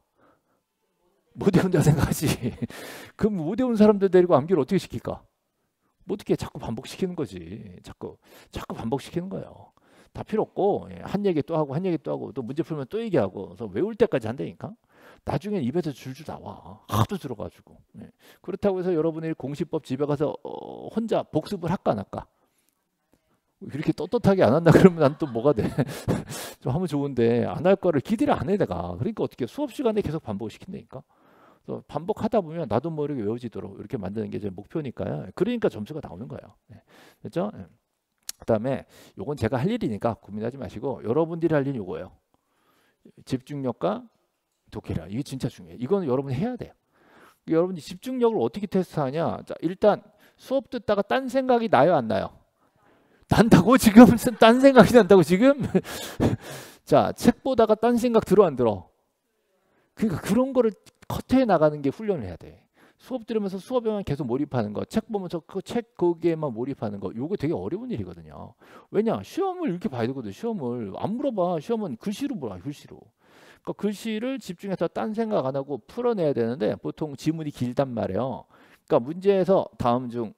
못 외운다고 생각하지. 그럼 못 외운 사람들 데리고 암기를 어떻게 시킬까? 뭐 어떻게 자꾸 반복시키는 거지. 자꾸 자꾸 반복시키는 거예요. 다 필요 없고 한 얘기 또 하고 한 얘기 또 하고 또 문제 풀면 또 얘기하고 그래서 외울 때까지 한다니까. 나중에 입에서 줄줄 나와. 하도 들어가지고. 네. 그렇다고 해서 여러분이 공시법 집에 가서 어, 혼자 복습을 할까 안 할까? 이렇게 떳떳하게 안 한다 그러면 난 또 뭐가 돼? 좀 하면 좋은데 안 할 거를 기대를 안 해 내가. 그러니까 어떻게 수업 시간에 계속 반복을 시킨다니까. 그래서 반복하다 보면 나도 모르게 외워지도록 이렇게 만드는 게 제 목표니까요. 그러니까 점수가 나오는 거예요. 네. 그렇죠? 네. 그다음에 요건 제가 할 일이니까 고민하지 마시고 여러분들이 할 일이 요거예요. 집중력과 독해력. 이게 진짜 중요해요. 이건 여러분이 해야 돼요. 여러분이 집중력을 어떻게 테스트하냐? 자, 일단 수업 듣다가 딴 생각이 나요, 안 나요? 난다고 지금 딴 생각이 난다고 지금? 자, 책 보다가 딴 생각 들어 안 들어? 그러니까 그런 거를 커트해 나가는 게 훈련을 해야 돼. 수업 들으면서 수업에만 계속 몰입하는 거, 책 보면서 그 책 거기에만 몰입하는 거, 요거 되게 어려운 일이거든요. 왜냐? 시험을 이렇게 봐야 되거든. 시험을 안 물어봐. 시험은 글씨로 물어, 글씨로. 그러니까 글씨를 집중해서 딴 생각 안 하고 풀어내야 되는데 보통 지문이 길단 말이에요. 그러니까 문제에서 다음 중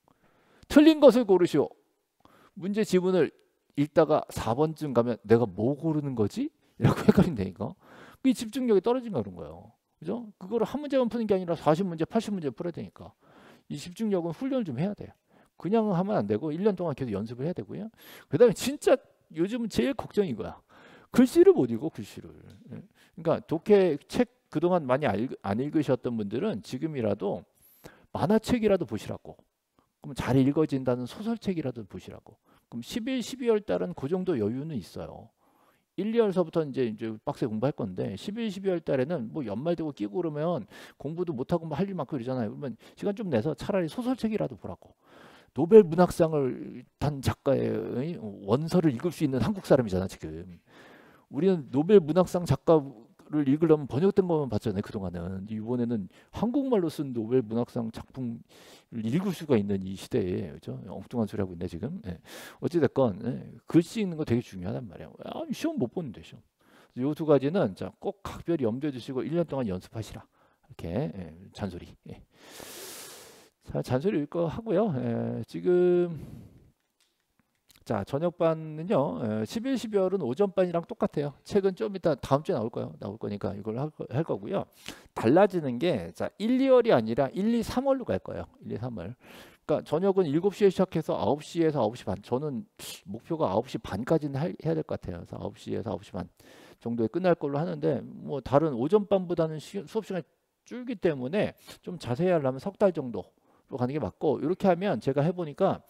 틀린 것을 고르시오. 문제 지문을 읽다가 사 번쯤 가면 내가 뭐 고르는 거지? 이라고 헷갈린다니까. 그게 집중력이 떨어진가 그런 거예요. 그죠? 그거를 한 문제만 푸는 게 아니라 사십 문제, 팔십 문제 풀어야 되니까. 이 집중력은 훈련을 좀 해야 돼요. 그냥 하면 안 되고 일 년 동안 계속 연습을 해야 되고요. 그 다음에 진짜 요즘은 제일 걱정인 거야. 글씨를 못 읽어, 글씨를. 그러니까 독해 책 그동안 많이 안 읽으셨던 분들은 지금이라도 만화책이라도 보시라고. 그럼 잘 읽어진다는 소설책이라도 보시라고. 그럼 십일, 십이월 달은 그 정도 여유는 있어요. 일, 이월서부터 이제 이제 빡세 공부할 건데 십일, 십이월 달에는 뭐 연말 되고 끼고 그러면 공부도 못 하고 뭐 할 일 많고 그러잖아요. 그러면 시간 좀 내서 차라리 소설책이라도 보라고. 노벨 문학상을 탄 작가의 원서를 읽을 수 있는 한국 사람이잖아 지금. 우리는 노벨 문학상 작가 읽으려면 번역된 것만 봤잖아요. 그동안은. 이번에는 한국말로 쓴 노벨 문학상 작품을 읽을 수가 있는 이 시대에, 그죠? 엉뚱한 소리 하고 있네 지금. 예. 어찌됐건 예. 글씨 읽는 거 되게 중요하단 말이에요. 아, 시험 못 보는데 시험. 요 두 가지는 자, 꼭 각별히 염두에 두시고 일 년 동안 연습하시라. 이렇게 예. 잔소리. 예. 자, 잔소리 읽고 하고요. 예. 지금 자, 저녁반은요. 십일, 십이월은 오전반이랑 똑같아요. 책은 좀 이따 다음 주에 나올 거예요. 나올 거니까 이걸 할, 할 거고요. 달라지는 게 자, 일, 이월이 아니라 일, 이, 삼월로 갈 거예요. 일, 이, 삼월. 그러니까 저녁은 일곱 시에 시작해서 아홉 시에서 아홉 시 반. 저는 목표가 아홉 시 반까지는 할, 해야 될 것 같아요. 그래서 아홉 시에서 아홉 시 반 정도에 끝날 걸로 하는데 뭐 다른 오전반보다는 시, 수업 시간이 줄기 때문에 좀 자세히 하려면 석 달 정도로 가는 게 맞고 이렇게 하면 제가 해보니까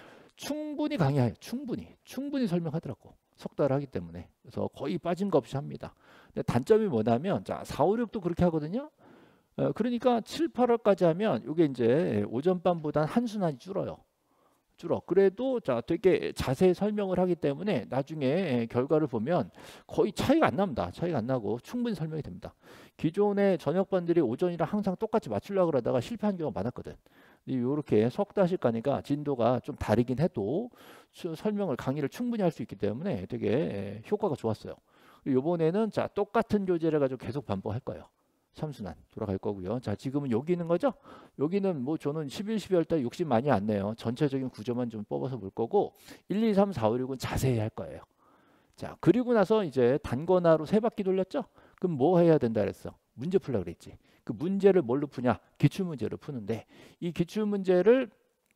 충분히 강의해요. 충분히. 충분히 설명하더라고. 석 달 하기 때문에. 그래서 거의 빠진 거 없이 합니다. 근데 단점이 뭐냐면 자, 사, 오, 육도 그렇게 하거든요. 어, 그러니까 칠, 팔월까지 하면 이게 이제 오전반보다는 한순환이 줄어요. 줄어. 그래도 자, 되게 자세히 설명을 하기 때문에 나중에 결과를 보면 거의 차이가 안 납니다. 차이가 안 나고 충분히 설명이 됩니다. 기존의 저녁반들이 오전이랑 항상 똑같이 맞추려고 그러다가 실패한 경우가 많았거든. 이렇게 석 달씩 가니까 진도가 좀 다르긴 해도 설명을 강의를 충분히 할 수 있기 때문에 되게 효과가 좋았어요. 이번에는 자, 똑같은 교재를 가지고 계속 반복할 거예요. 삼순환 돌아갈 거고요. 자, 지금은 여기 있는 거죠? 여기는 뭐 저는 십일, 십이월 달 욕심 많이 안 내요. 전체적인 구조만 좀 뽑아서 볼 거고 일, 이, 삼, 사, 오, 육은 자세히 할 거예요. 자, 그리고 나서 이제 단권화로 세 바퀴 돌렸죠? 그럼 뭐 해야 된다 그랬어? 문제 풀라 그랬지. 그 문제를 뭘로 푸냐? 기출문제를 푸는데 이 기출문제를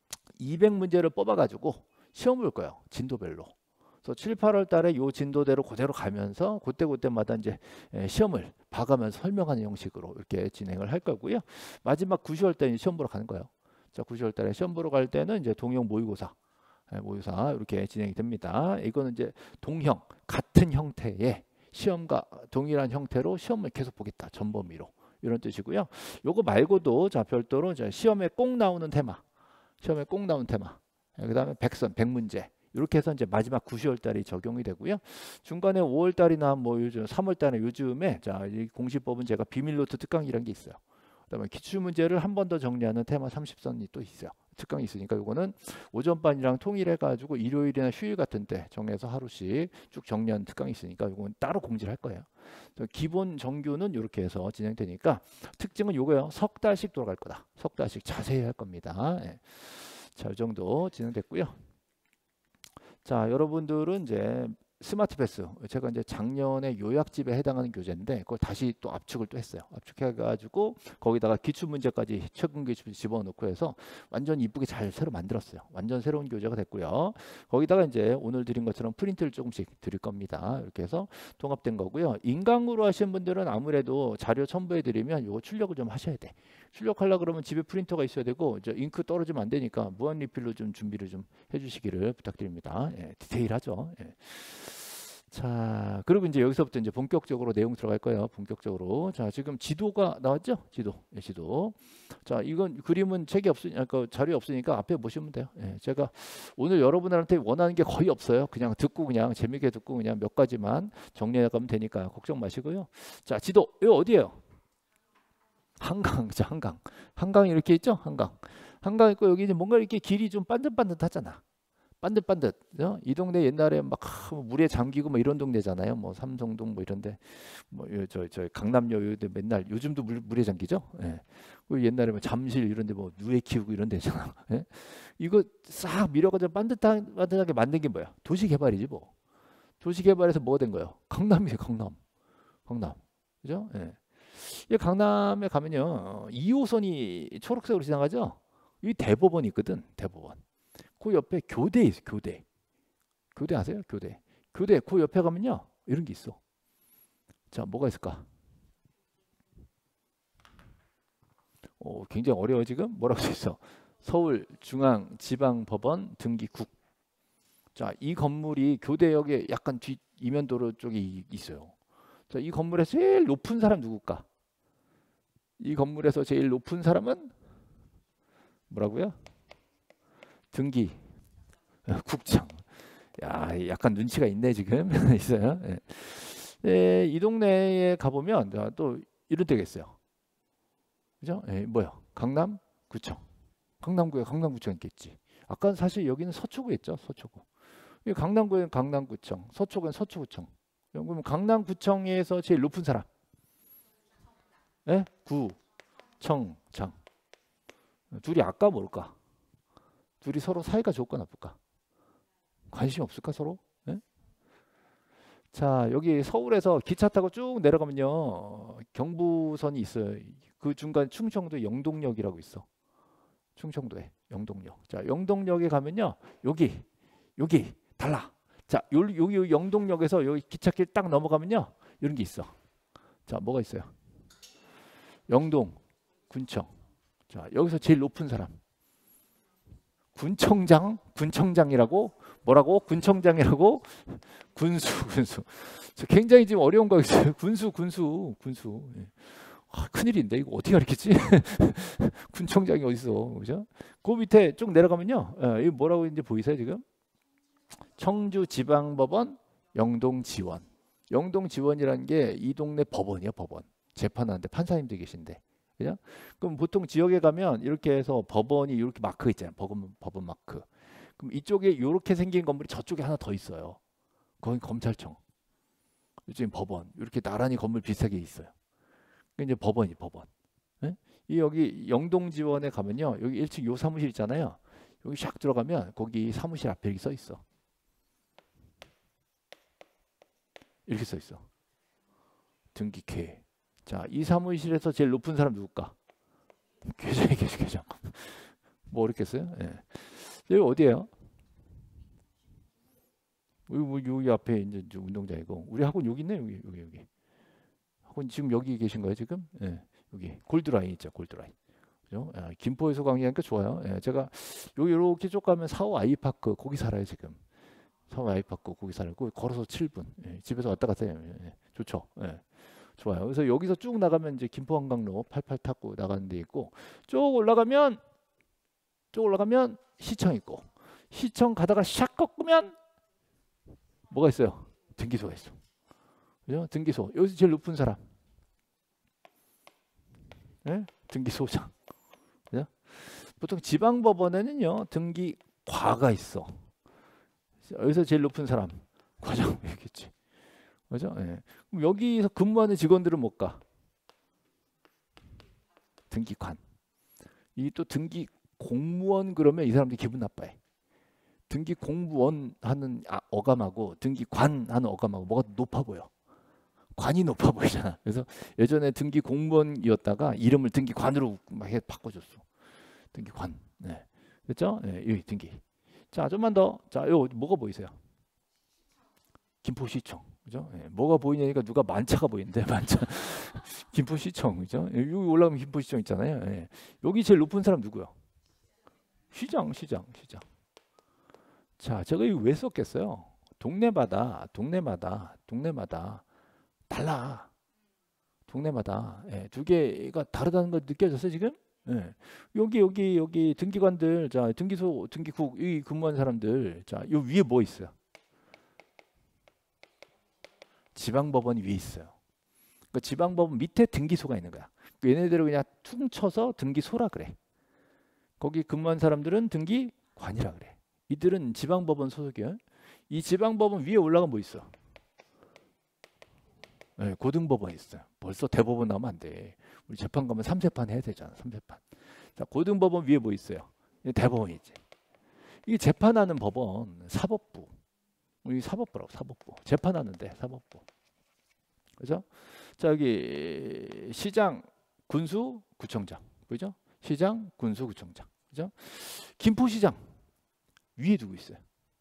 이백 문제를 뽑아가지고 시험 볼 거예요. 진도별로. 그래서 칠, 팔월 달에 요 진도대로 그대로 가면서 그때 그때마다 이제 시험을 봐가면서 설명하는 형식으로 이렇게 진행을 할 거고요. 마지막 구, 시월 달에 시험 보러 가는 거예요. 자, 구, 시월 달에 시험 보러 갈 때는 이제 동형 모의고사, 모의고사 이렇게 진행이 됩니다. 이거는 이제 동형 같은 형태의 시험과 동일한 형태로 시험을 계속 보겠다. 전 범위로. 이런 뜻이고요. 요거 말고도 자, 별도로 이제 시험에 꼭 나오는 테마. 시험에 꼭 나오는 테마. 그다음에 백선, 백문제. 이렇게 해서 이제 마지막 구, 시월 달이 적용이 되고요. 중간에 오월 달이나 뭐 요즘 삼월 달에 요즘에 자, 이 공시법은 제가 비밀노트 특강이라는 게 있어요. 그다음에 기출문제를 한 번 더 정리하는 테마 삼십 선이 또 있어요. 특강이 있으니까 요거는 오전반이랑 통일해 가지고 일요일이나 휴일 같은 때 정해서 하루씩 쭉 정리하는 특강이 있으니까 요건 따로 공지를 할 거예요. 기본 정규는 이렇게 해서 진행되니까 특징은 요거예요. 석 달씩 돌아갈 거다. 석 달씩 자세히 할 겁니다. 예. 자, 이 정도 진행됐고요. 자, 여러분들은 이제 스마트 패스, 제가 이제 작년에 요약집에 해당하는 교재인데 그걸 다시 또 압축을 또 했어요. 압축해가지고 거기다가 기출문제까지 최근 기출 집어넣고 해서 완전 이쁘게 잘 새로 만들었어요. 완전 새로운 교재가 됐고요. 거기다가 이제 오늘 드린 것처럼 프린트를 조금씩 드릴 겁니다. 이렇게 해서 통합된 거고요. 인강으로 하시는 분들은 아무래도 자료 첨부해 드리면 이거 출력을 좀 하셔야 돼. 출력하려 그러면 집에 프린터가 있어야 되고 이제 잉크 떨어지면 안 되니까 무한 리필로 좀 준비를 좀 해주시기를 부탁드립니다. 예, 디테일하죠. 예. 자, 그리고 이제 여기서부터 이제 본격적으로 내용 들어갈 거예요. 본격적으로. 자, 지금 지도가 나왔죠? 지도. 예, 지도. 자, 이건 그림은 책이 없으니까, 그 자료 없으니까 앞에 보시면 돼요. 예, 제가 오늘 여러분들한테 원하는 게 거의 없어요. 그냥 듣고 그냥 재밌게 듣고 그냥 몇 가지만 정리해 가면 되니까 걱정 마시고요. 자, 지도. 이거 어디예요? 한강. 자, 한강. 한강 이렇게 있죠? 한강. 한강 있고 여기 이제 뭔가 이렇게 길이 좀 반듯반듯하잖아. 반듯반듯. 어? 이 동네 옛날에 막 물에 잠기고 뭐 이런 동네잖아요. 뭐 삼성동 뭐 이런데 뭐 저 저 강남역 요데 맨날 요즘도 물, 물에 잠기죠. 예. 그 옛날에 뭐 잠실 이런데 뭐 누에 키우고 이런 데잖아. 예? 이거 싹 밀어가지고 반듯한 반듯하게 만든 게 뭐야? 도시 개발이지 뭐. 도시 개발에서 뭐가 된 거예요? 강남이에요. 강남. 강남. 그죠? 예. 이 강남에 가면요. 이 호선이 초록색으로 지나가죠. 이 대법원이 있거든. 대법원. 그 옆에 교대 있어. 교대. 교대 아세요? 교대. 교대 그 옆에 가면요. 이런 게 있어. 자, 뭐가 있을까? 어, 굉장히 어려워 지금. 뭐라고 써 있어? 서울중앙지방법원 등기국. 자, 이 건물이 교대역에 약간 뒤 이면도로 쪽에 있어요. 자, 이 건물에서 제일 높은 사람 누굴까? 이 건물에서 제일 높은 사람은 뭐라고요? 등기 국장. 야, 약간 눈치가 있네 지금. 있어요. 예. 네, 이 동네에 가보면 또 이런 데가 있어요. 그죠? 예, 뭐야? 강남구청. 강남구에 강남구청 있겠지. 아까 사실 여기는 서초구 있죠. 서초구. 이 강남구에는 강남구청, 서초구는 서초구청. 그러면 강남구청에서 제일 높은 사람. 예? 구, 청, 장. 둘이 아까 뭘까? 둘이 서로 사이가 좋을까 나쁠까? 관심 없을까 서로? 예? 자, 여기 서울에서 기차 타고 쭉 내려가면요. 경부선이 있어요. 그 중간 충청도 영동역이라고 있어. 충청도에 영동역. 자, 영동역에 가면요. 여기, 여기 달라. 자, 여기, 여기 영동역에서 여기 기찻길 딱 넘어가면요. 이런 게 있어. 자, 뭐가 있어요? 영동, 군청. 자, 여기서 제일 높은 사람. 군청장, 군청장이라고 뭐라고? 군청장이라고? 군수, 군수. 굉장히 지금 어려운 거 있어요. 군수, 군수, 군수. 아, 큰일인데 이거 어떻게 가르치지? 군청장이 어딨어, 그죠? 그 밑에 쭉 내려가면요, 예, 이거 뭐라고 이제 보이세요 지금? 청주지방법원 영동지원. 영동지원이라는 게 이 동네 법원이에요, 법원. 재판하는데 판사님들 계신데. 그죠? 그럼 보통 지역에 가면 이렇게 해서 법원이 이렇게 마크 있잖아요. 법원, 법원 마크. 그럼 이쪽에 이렇게 생긴 건물이 저쪽에 하나 더 있어요. 거기 검찰청. 이쪽에 법원. 이렇게 나란히 건물 비슷하게 있어요. 이제 법원이 법원. 네? 이 여기 영동지원에 가면요. 여기 일 층 요 사무실 있잖아요. 여기 샥 들어가면 거기 사무실 앞에 이렇게 써 있어. 이렇게 써 있어. 등기쾌. 자, 이 사무실에서 제일 높은 사람 누굴까? 계좌에 계좌 계좌. 뭐 어렵겠어요? 예. 여기 어디예요? 여기, 여기 앞에 이제 운동장이고 우리 학원 여기 있네 여기 여기 여기. 학원 지금 여기 계신 거예요 지금? 예. 여기 골드라인 있죠 골드라인. 그죠? 예. 김포에서 강의하니까 좋아요. 예. 제가 여기 이렇게 쭉 가면 사호 아이파크 거기 살아요 지금. 사호 아이파크 거기 살고 걸어서 칠 분. 예. 집에서 왔다 갔다 해요. 예. 좋죠. 예. 좋아요. 그래서 여기서 쭉 나가면 이제 김포한강로 팔팔 타고 나가는 데 있고 쭉 올라가면 쭉 올라가면 시청 있고 시청 가다가 샥 꺾으면 뭐가 있어요? 등기소가 있어. 그죠? 등기소. 여기서 제일 높은 사람. 네? 등기소장. 그죠? 보통 지방법원에는요 등기과가 있어. 여기서 제일 높은 사람 과장이겠지. 그죠? 예. 그럼 여기서 근무하는 직원들은 못 가. 등기관. 이 또 등기 공무원 그러면 이 사람들이 기분 나빠해. 등기 공무원 하는 아, 어감하고 등기관 하는 어감하고 뭐가 높아 보여. 관이 높아 보이잖아. 그래서 예전에 등기 공무원이었다가 이름을 등기관으로 막 해 바꿔줬어. 등기관. 네. 그렇죠? 네, 여기 등기. 자, 좀만 더. 자, 요 뭐가 보이세요? 김포시청. 그죠? 예, 뭐가 보이냐니까 누가 만차가 보이는데 만차. 김포시청. 그죠? 여기 올라가면 김포시청 있잖아요. 예. 여기 제일 높은 사람 누구요? 시장, 시장, 시장. 자, 제가 이거 왜 썼겠어요? 동네마다, 동네마다, 동네마다 달라. 동네마다 예, 두 개가 다르다는 거 느껴졌어요 지금? 예. 여기 여기 여기 등기관들, 자 등기소, 등기국 이 근무하는 사람들, 자 요 위에 뭐 있어요? 지방법원이 위에 있어요. 그러니까 지방법원 밑에 등기소가 있는 거야. 얘네들을 그냥 퉁 쳐서 등기소라 그래. 거기 근무한 사람들은 등기관이라 그래. 이들은 지방법원 소속이야. 이 지방법원 위에 올라가면 뭐 있어? 네, 고등법원이 있어요. 벌써 대법원 나오면 안 돼. 우리 재판 가면 삼세판 해야 되잖아. 삼세판. 자, 고등법원 위에 뭐 있어요? 대법원이 있지. 이게 재판하는 법원, 사법부. 우리 사법부라고, 사법부. 재판하는데 사법부. 그죠? 자, 여기 시장, 군수, 구청장. 그죠? 시장, 군수, 구청장. 그죠? 김포시장 위에 두고 있어요.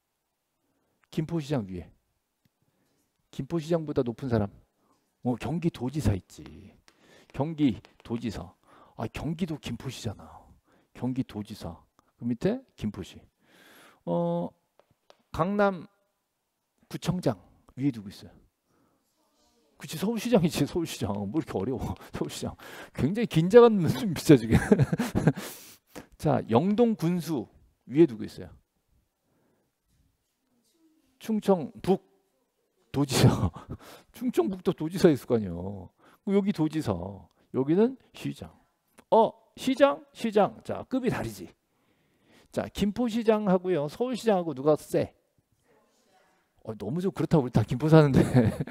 김포시장 위에. 김포시장보다 높은 사람. 어, 경기도지사 있지. 경기도지사. 아, 경기도 김포시잖아. 경기도지사. 그 밑에 김포시. 어, 강남 구청장 위에 두고 있어요. 그치, 서울시장이지. 서울시장. 뭐 이렇게 어려워. 서울시장. 굉장히 긴장한 눈좀 비싸 지금. 자, 영동 군수 위에 두고 있어요. 충청 북 도지사. 충청북도 도지사 있을 거 아니에요. 여기 도지사, 여기는 시장. 어, 시장, 시장. 자, 급이 다르지. 자, 김포시장하고요, 서울시장하고 누가 세? 어, 너무 좀 그렇다고 우리 다 김포 사는데.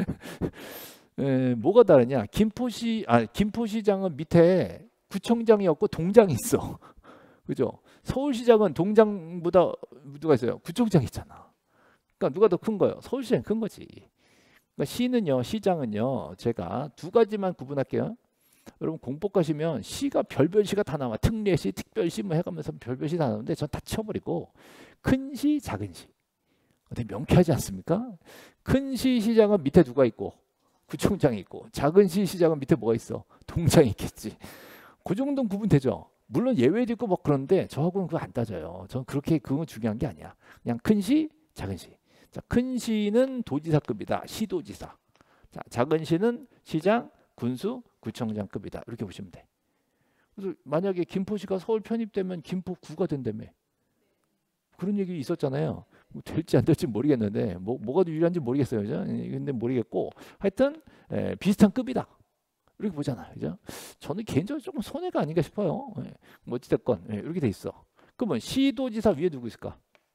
에, 뭐가 다르냐? 김포시, 아, 김포시장은 밑에 구청장이 없고 동장이 있어. 그죠? 서울시장은 동장보다 누가 있어요? 구청장 있잖아. 그러니까 누가 더 큰 거예요? 서울시장이 큰 거지. 그러니까 시는요, 시장은요, 제가 두 가지만 구분할게요. 여러분 공법 가시면 시가 별별 시가 다 나와. 특례시, 특별시 뭐 해가면서 별별 시 다 나오는데 전 다 쳐버리고 큰 시, 작은 시. 되게 명쾌하지 않습니까? 큰 시 시장은 밑에 누가 있고 구청장이 있고, 작은 시 시장은 밑에 뭐가 있어? 동장이 있겠지. 그 정도는 구분되죠. 물론 예외도 있고 뭐 그런데 저하고는 그거 안 따져요. 저는 그렇게 그건 중요한 게 아니야. 그냥 큰 시, 작은 시. 자, 큰 시는 도지사급이다. 시도지사. 자, 작은 시는 시장, 군수, 구청장급이다. 이렇게 보시면 돼. 그래서 만약에 김포시가 서울 편입되면 김포구가 된다며. 그런 얘기 있었잖아요. 뭐 될지 안 될지 모르겠는데 뭐, 뭐가 유리한지 모르겠어요. 그죠? 근데 모르겠고 하여튼 에, 비슷한 급이다. 이렇게 보잖아요. 그죠? 저는 개인적으로 조금 손해가 아닌가 싶어요. 예. 뭐 어찌됐건 예, 이렇게 돼 있어. 그러면 시도지사 위에 누구 있을까?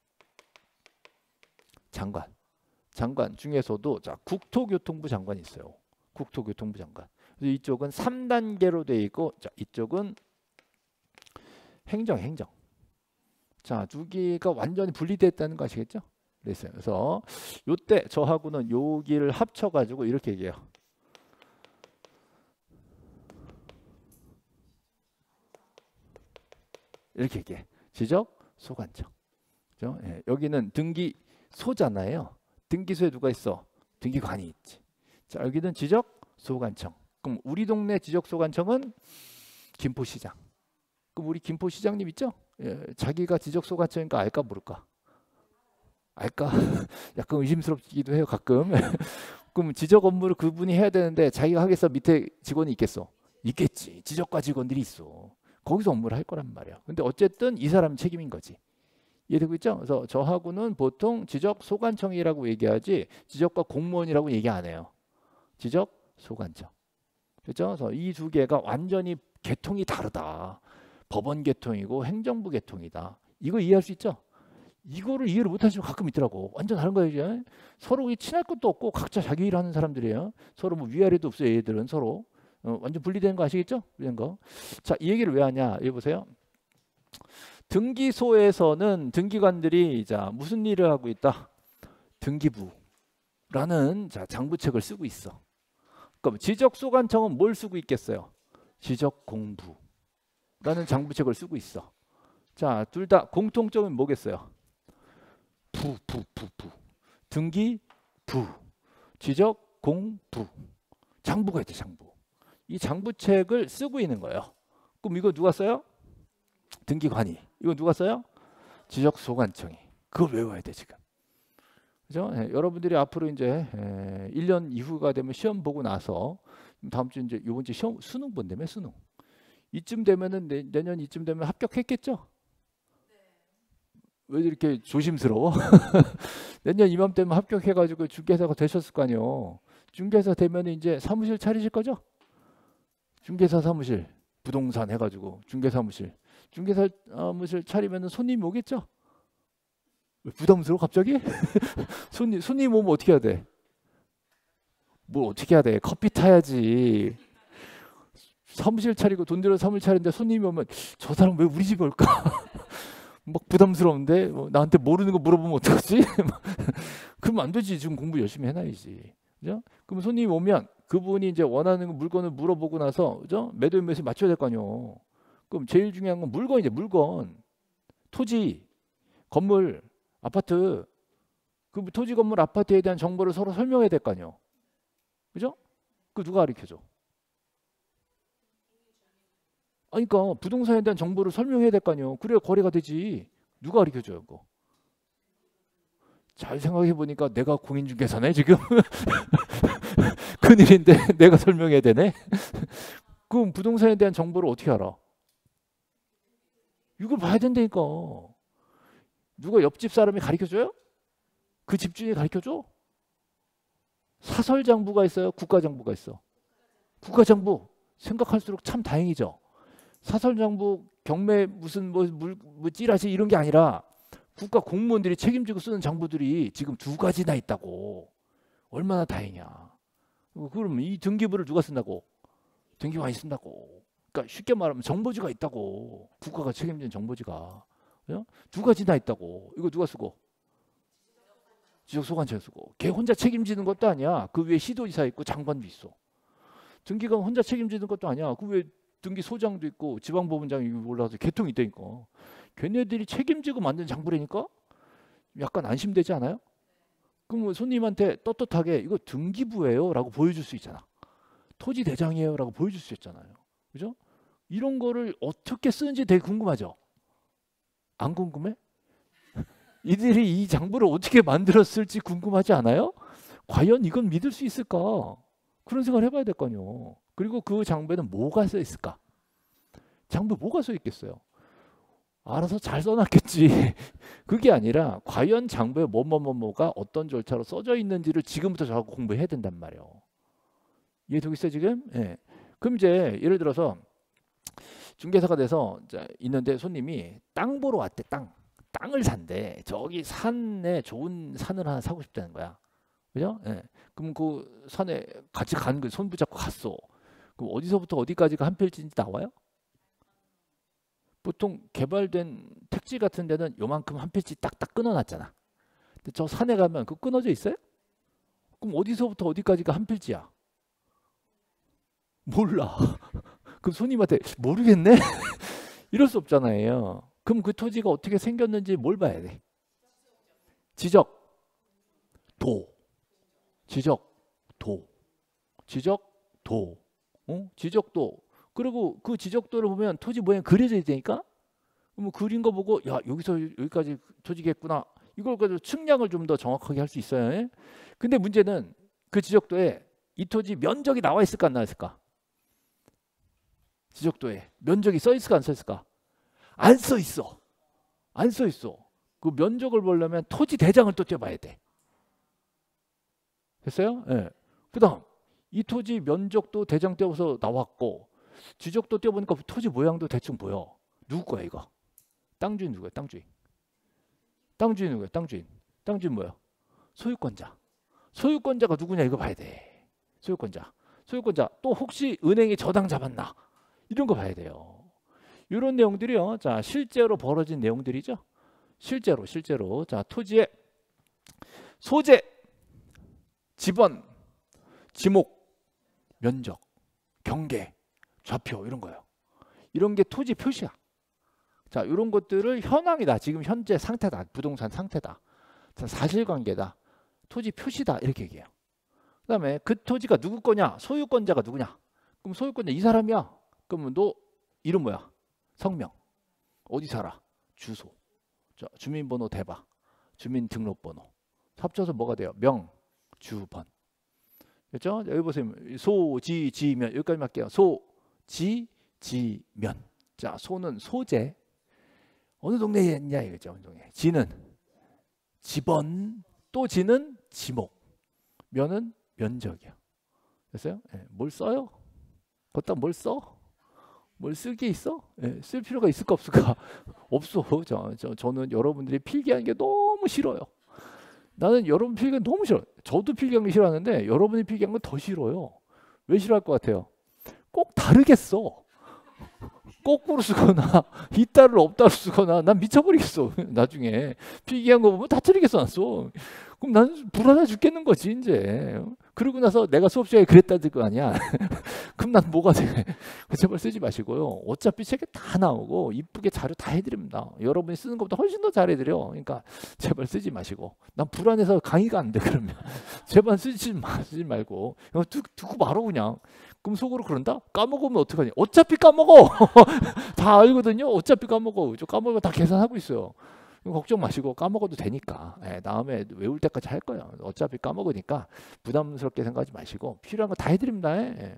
장관. 장관 중에서도 자, 국토교통부 장관이 있어요. 국토교통부 장관. 그래서 이쪽은 삼 단계로 돼 있고, 자, 이쪽은 행정, 행정. 자, 두 개가 완전히 분리됐다는 거 아시겠죠? 그랬어요. 그래서 요때 저하고는 여기를 합쳐가지고 이렇게 얘기해요. 이렇게 얘기해. 지적, 소관청. 그죠? 예, 여기는 등기소잖아요. 등기소에 누가 있어? 등기관이 있지. 자, 여기는 지적, 소관청. 그럼 우리 동네 지적, 소관청은 김포시장. 그럼 우리 김포시장님 있죠? 예, 자기가 지적, 소관청인가 알까 모를까? 알까? 약간 의심스럽기도 해요, 가끔. 그럼 지적 업무를 그분이 해야 되는데 자기가 하겠어? 밑에 직원이 있겠어? 있겠지. 지적과 직원들이 있어. 거기서 업무를 할 거란 말이야. 근데 어쨌든 이 사람 책임인 거지. 이해되고 있죠? 그래서 저하고는 보통 지적 소관청이라고 얘기하지 지적과 공무원이라고 얘기 안 해요. 지적 소관청. 그렇죠? 그래서 이 두 개가 완전히 계통이 다르다. 법원 계통이고 행정부 계통이다. 이거 이해할 수 있죠? 이거를 이해를 못하는 사람 가끔 있더라고. 완전 다른 거예요. 서로 친할 것도 없고 각자 자기 일 하는 사람들이에요. 서로 뭐 위아래도 없어요. 얘들은 서로. 어, 완전 분리되는 거 아시겠죠? 이런 거. 자, 이 얘기를 왜 하냐? 여기 보세요. 등기소에서는 등기관들이 자 무슨 일을 하고 있다? 등기부라는 자 장부책을 쓰고 있어. 그럼 지적소관청은 뭘 쓰고 있겠어요? 지적공부라는 장부책을 쓰고 있어. 자, 둘 다 공통점은 뭐겠어요? 부, 부, 부, 부. 등기부, 지적공부. 장부가 있대, 장부. 이 장부책을 쓰고 있는 거예요. 그럼 이거 누가 써요? 등기관이. 이거 누가 써요? 지적소관청이. 그걸 외워야 돼 지금. 그죠? 예, 여러분들이 앞으로 이제 예, 일 년 이후가 되면 시험 보고 나서 다음 주 이제 요번 주 시험 수능 본다며 수능. 이쯤 되면은 내, 내년 이쯤 되면 합격했겠죠? 왜 이렇게 조심스러워? 내년 이맘때면 합격해가지고 중개사가 되셨을 거 아니에요. 중개사 되면 이제 사무실 차리실 거죠? 중개사 사무실, 부동산 해가지고 중개사 사무실. 중개사 사무실 차리면 손님이 오겠죠? 왜 부담스러워 갑자기? 손님 손님 오면 어떻게 해야 돼? 뭘 어떻게 해야 돼? 커피 타야지. 사무실 차리고 돈 들여 사무실 차리는데 손님이 오면 저 사람 왜 우리 집에 올까? 막 부담스러운데 뭐 나한테 모르는 거 물어보면 어떡하지? 그러면 안 되지. 지금 공부 열심히 해놔야지. 그죠? 그럼 손님이 오면 그분이 이제 원하는 물건을 물어보고 나서 그죠? 매도 매수 맞춰야 될 거 아니에요. 그럼 제일 중요한 건 물건이죠. 물건, 토지, 건물, 아파트. 그 토지, 건물, 아파트에 대한 정보를 서로 설명해야 될 거 아니에요. 그죠? 그 누가 가르쳐줘? 아니, 그러니까 부동산에 대한 정보를 설명해야 될 거 아니에요. 그래야 거래가 되지. 누가 가르쳐줘요, 그거? 잘 생각해 보니까 내가 공인중개사네 지금. 큰일인데 내가 설명해야 되네. 그럼 부동산에 대한 정보를 어떻게 알아? 이걸 봐야 된다니까. 누가 옆집 사람이 가르쳐줘요? 그 집주인이 가르쳐줘? 사설장부가 있어요? 국가장부가 있어? 국가장부. 생각할수록 참 다행이죠. 사설장부 경매 무슨 뭐, 물, 뭐 찌라시 이런 게 아니라 국가 공무원들이 책임지고 쓰는 장부들이 지금 두 가지나 있다고. 얼마나 다행이야. 그러면 이 등기부를 누가 쓴다고? 등기관이 쓴다고. 그러니까 쉽게 말하면 정보지가 있다고. 국가가 책임진 정보지가. 그죠? 두 가지나 있다고. 이거 누가 쓰고? 지적소관청이 쓰고. 걔 혼자 책임지는 것도 아니야. 그 위에 시도지사 있고 장관도 있어. 등기관 혼자 책임지는 것도 아니야. 그 위에 등기소장도 있고 지방법원장이 올라가서 개통이 있다니까. 걔네들이 책임지고 만든 장부라니까 약간 안심되지 않아요? 그럼 손님한테 떳떳하게 이거 등기부예요 라고 보여줄 수 있잖아. 토지대장이에요 라고 보여줄 수 있잖아요. 그죠? 이런 거를 어떻게 쓰는지 되게 궁금하죠? 안 궁금해? 이들이 이 장부를 어떻게 만들었을지 궁금하지 않아요? 과연 이건 믿을 수 있을까? 그런 생각을 해봐야 될 거 아니에요. 그리고 그 장부에는 뭐가 써 있을까? 장부에 뭐가 써 있겠어요? 알아서 잘 써놨겠지. 그게 아니라 과연 장부에 뭐뭐뭐뭐가 어떤 절차로 써져 있는지를 지금부터 저하고 공부해야 된단 말이에요. 이해되겠어요 지금? 예. 그럼 이제 예를 들어서 중개사가 돼서 있는데 손님이 땅 보러 왔대. 땅. 땅을 산대. 저기 산에 좋은 산을 하나 사고 싶다는 거야. 그죠? 예. 그럼 그 산에 같이 가는 거 손 붙잡고 갔어. 그럼 어디서부터 어디까지가 한 필지인지 나와요? 보통 개발된 택지 같은 데는 요만큼 한 필지 딱딱 끊어놨잖아. 근데 저 산에 가면 그 끊어져 있어요? 그럼 어디서부터 어디까지가 한 필지야? 몰라. 그럼 손님한테 모르겠네? 이럴 수 없잖아요. 그럼 그 토지가 어떻게 생겼는지 뭘 봐야 돼? 지적, 도. 지적, 도. 지적, 도. 어? 지적도. 그리고 그 지적도를 보면 토지 모양이 그려져 있다니까? 그럼 그린 거 보고 야 여기서 여기까지 토지겠구나. 이걸 가지고 측량을 좀 더 정확하게 할 수 있어요. 예? 근데 문제는 그 지적도에 이 토지 면적이 나와 있을까 안 나와 있을까? 지적도에 면적이 써 있을까 안 써 있을까? 안 써 있어. 안 써 있어. 그 면적을 보려면 토지 대장을 또 떼봐야 돼. 됐어요? 예. 그다음 이 토지 면적도 대장 떼어서 나왔고 지적도 떼어보니까 토지 모양도 대충 보여. 누구 거야 이거? 땅 주인 누구야? 땅 주인. 땅 주인 누구야? 땅 주인. 땅 주인 뭐야? 소유권자. 소유권자가 누구냐 이거 봐야 돼. 소유권자. 소유권자. 또 혹시 은행에 저당 잡았나? 이런 거 봐야 돼요. 이런 내용들이요. 자, 실제로 벌어진 내용들이죠. 실제로 실제로 자 토지의 소재, 지번, 지목, 면적, 경계, 좌표 이런 거예요. 이런 게 토지 표시야. 자, 이런 것들을 현황이다. 지금 현재 상태다. 부동산 상태다. 자, 사실관계다. 토지 표시다. 이렇게 얘기해요. 그 다음에 그 토지가 누구 거냐? 소유권자가 누구냐? 그럼 소유권자 이 사람이야. 그러면 너 이름 뭐야? 성명. 어디 살아? 주소. 자, 주민번호 대봐. 주민등록번호. 합쳐서 뭐가 돼요? 명, 주, 번. 그렇죠? 여기 보세요. 소, 지, 지면. 여기까지 할게요. 소, 지, 지면. 자, 소는 소재. 어느 동네에 있냐 이거죠. 어느 동네. 지는 지번. 또 지는 지목. 면은 면적이야. 됐어요? 네. 뭘 써요? 걷다 뭘 써? 뭘 쓸 게 있어? 네. 쓸 필요가 있을까 없을까? 없어. 저, 저, 저는 여러분들이 필기하는 게 너무 싫어요. 나는 여러분 필기하는 게 너무 싫어요. 저도 필기하는 게 싫어하는데 여러분이 필기하는 건 더 싫어요. 왜 싫어할 것 같아요? 꼭 다르게 써. 거꾸로 쓰거나 있다를 없다로 쓰거나 난 미쳐버리겠어. 나중에 필기한 거 보면 다 틀리게 써놨어. 그럼 난 불안해 죽겠는 거지 이제. 그러고 나서 내가 수업 시간에 그랬다는 거 아니야. 그럼 난 뭐가 돼? 제발 쓰지 마시고요. 어차피 책에 다 나오고 이쁘게 자료 다 해드립니다. 여러분이 쓰는 것보다 훨씬 더 잘해드려. 그러니까 제발 쓰지 마시고. 난 불안해서 강의가 안 돼 그러면. 제발 쓰지 마, 쓰지 말고. 두, 두고 말어 그냥. 그럼 속으로 그런다? 까먹으면 어떡하냐? 어차피 까먹어. 다 알거든요. 어차피 까먹어. 저 까먹으면 다 계산하고 있어요. 걱정 마시고 까먹어도 되니까. 예, 다음에 외울 때까지 할 거예요. 어차피 까먹으니까 부담스럽게 생각하지 마시고 필요한 거 다 해드립니다. 예.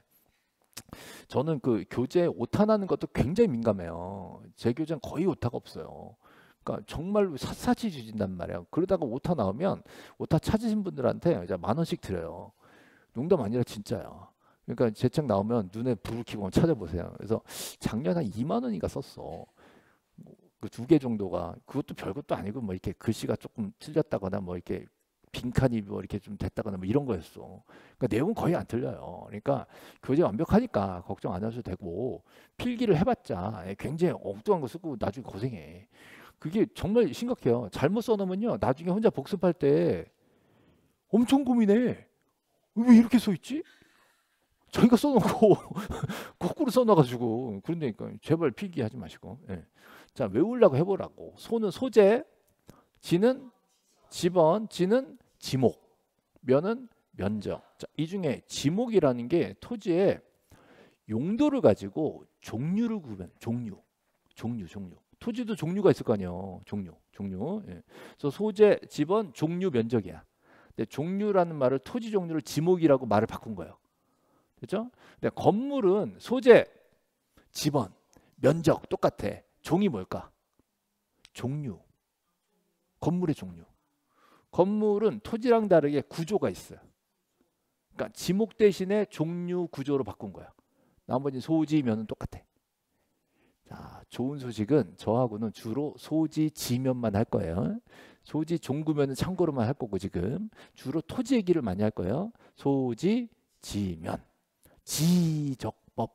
저는 그 교재 오타 나는 것도 굉장히 민감해요. 제 교재는 거의 오타가 없어요. 그러니까 정말 샅샅이 주진단 말이에요. 그러다가 오타 나오면 오타 찾으신 분들한테 이제 만 원씩 드려요. 농담 아니라 진짜야. 그러니까 제 책 나오면 눈에 불을 켜고 찾아보세요. 그래서 작년 한 이만 원인가 썼어. 그 두 개 정도가. 그것도 별것도 아니고 뭐 이렇게 글씨가 조금 틀렸다거나 뭐 이렇게 빈칸이 뭐 이렇게 좀 됐다거나 뭐 이런 거였어. 그러니까 내용은 거의 안 틀려요. 그러니까 교재 완벽하니까 걱정 안 하셔도 되고, 필기를 해봤자 굉장히 엉뚱한 거 쓰고 나중에 고생해. 그게 정말 심각해요. 잘못 써놓으면요, 나중에 혼자 복습할 때 엄청 고민해. 왜 이렇게 써 있지? 자기가 써놓고 거꾸로 써놔가지고. 그런데니까 제발 필기하지 마시고. 예. 자, 외우려고 해보라고. 소는 소재, 지는 지번, 지는 지목, 면은 면적. 자, 이 중에 지목이라는 게 토지의 용도를 가지고 종류를 구분, 종류, 종류, 종류. 토지도 종류가 있을 거 아니에요. 종류, 종류. 예. 그래서 소재, 지번, 종류, 면적이야. 근데 종류라는 말을, 토지 종류를 지목이라고 말을 바꾼 거예요. 그렇죠? 근데 건물은 소재, 지번, 면적 똑같아. 종이 뭘까? 종류. 건물의 종류. 건물은 토지랑 다르게 구조가 있어요. 그러니까 지목 대신에 종류 구조로 바꾼 거야. 나머지 소지, 면은 똑같아. 자, 좋은 소식은 저하고는 주로 소지, 지면만 할 거예요. 소지, 종구면은 참고로만 할 거고, 지금 주로 토지 얘기를 많이 할 거예요. 소지, 지면. 지적법.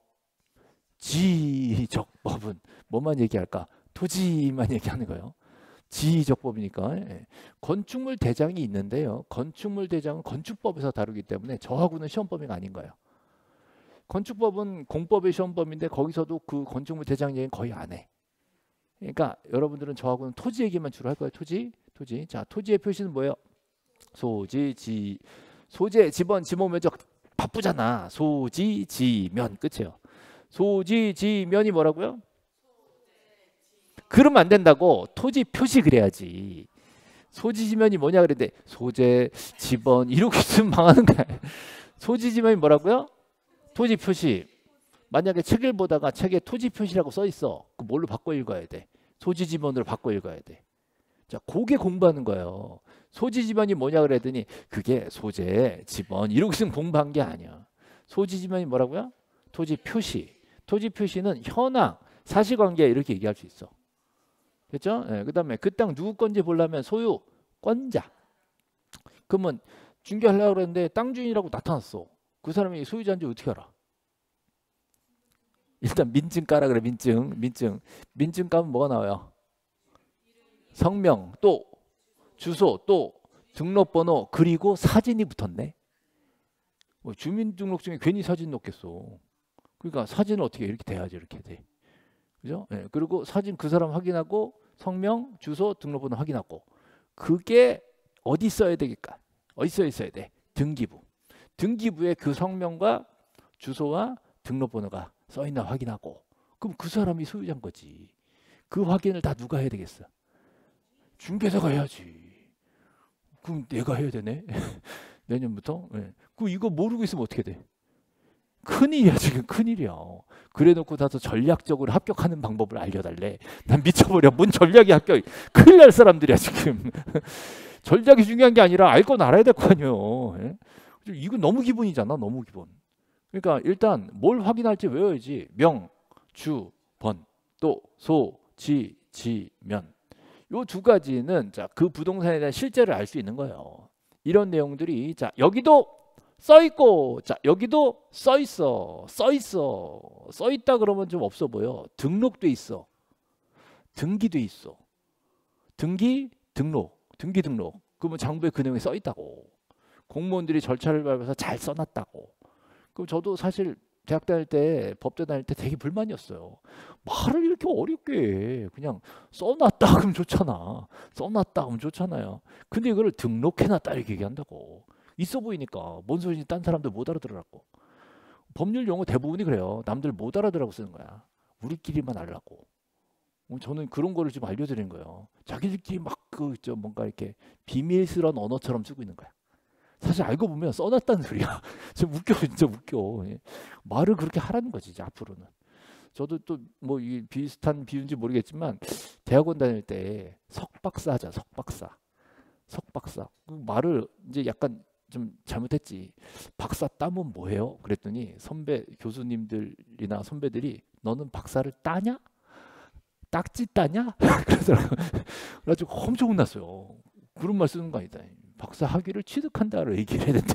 지적법은 뭐만 얘기할까? 토지만 얘기하는 거예요. 지적법이니까. 예. 건축물 대장이 있는데요. 건축물 대장은 건축법에서 다루기 때문에 저하고는 시험 범위가 아닌 거예요. 건축법은 공법의 시험 범위인데 거기서도 그 건축물 대장 얘기는 거의 안 해. 그러니까 여러분들은 저하고는 토지 얘기만 주로 할 거예요. 토지, 토지. 자, 토지의 표시는 뭐예요? 소지, 지, 소재, 지번, 지목, 면적. 바쁘잖아. 소지, 지면. 끝이에요. 소지, 지면이 뭐라고요? 그러면 안 된다고. 토지 표시 그래야지. 소지, 지면이 뭐냐 그랬는데 소재, 지번 이러고 있으면 망하는 거야. 소지, 지면이 뭐라고요? 토지 표시. 만약에 책을 보다가 책에 토지 표시라고 써 있어. 그 뭘로 바꿔 읽어야 돼? 소지, 지번으로 바꿔 읽어야 돼. 자, 그게 공부하는 거예요. 소지, 지번이 뭐냐 그랬더니 그게 소재, 지번 이러고 있으면 공부한 게 아니야. 소지, 지번이 뭐라고요? 토지 표시. 토지 표시는 현황, 사실관계 이렇게 얘기할 수 있어. 그렇죠? 네, 그 다음에 그 땅 누구 건지 보려면 소유권자. 그러면 중개하려고 그랬는데 땅 주인이라고 나타났어. 그 사람이 소유자인지 어떻게 알아? 일단 민증 까라 그래. 민증. 민증. 민증 까면 뭐가 나와요? 성명, 또 주소, 또 등록번호, 그리고 사진이 붙었네. 뭐 주민등록증에 괜히 사진 넣겠어. 그러니까 사진은 어떻게 이렇게 돼야지. 이렇게 돼. 그죠? 네, 그리고 사진 그 사람 확인하고 성명, 주소, 등록번호 확인하고. 그게 어디 써야 되겠까? 어디 써 있어야 돼? 등기부. 등기부에 그 성명과 주소와 등록번호가 써 있나 확인하고. 그럼 그 사람이 소유자인 거지. 그 확인을 다 누가 해야 되겠어? 중개사가 해야지. 그럼 내가 해야 되네. 내년부터. 네. 그 이거 모르고 있으면 어떻게 돼? 큰일이야. 지금 큰일이야. 그래놓고 나서 전략적으로 합격하는 방법을 알려달래. 난 미쳐버려. 뭔 전략이 합격. 큰일 날 사람들이야 지금. 전략이 중요한 게 아니라 알 건 알아야 될 거 아니에요. 예? 이거 너무 기본이잖아. 너무 기본. 그러니까 일단 뭘 확인할지 외워야지. 명, 주, 번, 또 소, 지, 지, 면. 요 두 가지는 자, 그 부동산에 대한 실제를 알 수 있는 거예요. 이런 내용들이 자, 여기도 써 있고, 자, 여기도 써 있어. 써 있어. 써 있다 그러면 좀 없어 보여. 등록돼 있어. 등기돼 있어. 등기, 등록. 등기, 등록. 그러면 장부에 그 내용이 써 있다고. 공무원들이 절차를 밟아서 잘 써놨다고. 그럼 저도 사실 대학 다닐 때, 법대 다닐 때 되게 불만이었어요. 말을 이렇게 어렵게 해. 그냥 써놨다 그러면 좋잖아. 써놨다 그러면 좋잖아요. 근데 이거를 등록해놨다 이렇게 얘기한다고. 있어 보이니까 뭔 소리인지 딴 사람들 못 알아들으라고. 법률 용어 대부분이 그래요. 남들 못 알아들으라고 쓰는 거야. 우리끼리만 알라고. 저는 그런 거를 좀 알려드리는 거예요. 자기들끼리 막 그 저 뭔가 이렇게 비밀스러운 언어처럼 쓰고 있는 거야. 사실 알고 보면 써놨다는 소리야. 좀 웃겨. 진짜 웃겨. 예. 말을 그렇게 하라는 거지 이제 앞으로는. 저도 또 뭐 이 비슷한 비유인지 모르겠지만 대학원 다닐 때 석박사 하자. 석박사. 석박사. 그 말을 이제 약간 좀 잘못했지. 박사 따면 뭐해요? 그랬더니 선배 교수님들이나 선배들이 너는 박사를 따냐? 딱지 따냐? 그러더라고. 그래가지고 엄청 혼났어요. 그런 말 쓰는 거 아니다. 박사 학위를 취득한다로 얘기를 했는데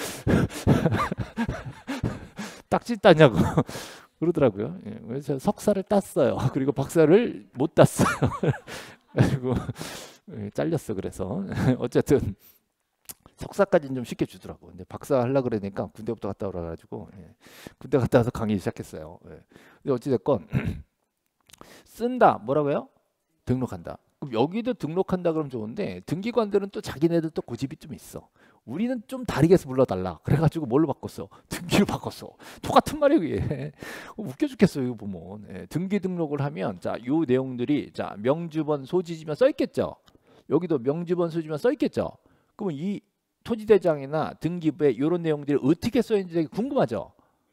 딱지 따냐고 그러더라고요. 예, 그래서 석사를 땄어요. 그리고 박사를 못 땄어요. 그리고 예, 잘렸어. 그래서 어쨌든 석사까지는 좀 쉽게 주더라고. 근데 박사 하려고 그러니까 군대부터 갔다 오라 가지고 예, 군대 갔다 와서 강의 시작했어요. 예. 근데 어찌됐건 쓴다 뭐라고요? 등록한다. 그럼 여기도 등록한다 그러면 좋은데 등기관들은 또 자기네들 또 고집이 좀 있어. 우리는 좀 다르게 해서 불러달라. 그래가지고 뭘로 바꿨어? 등기로 바꿨어. 똑같은 말이에요 그게. 웃겨 죽겠어요 이거 보면. 예, 등기 등록을 하면 자 요 내용들이 자 명주번 소지지면 써있겠죠. 여기도 명주번 소지지면 써있겠죠. 그러면 이 토지대장이나 등기부에 이런 내용들이 어떻게 써있는지 궁금하죠?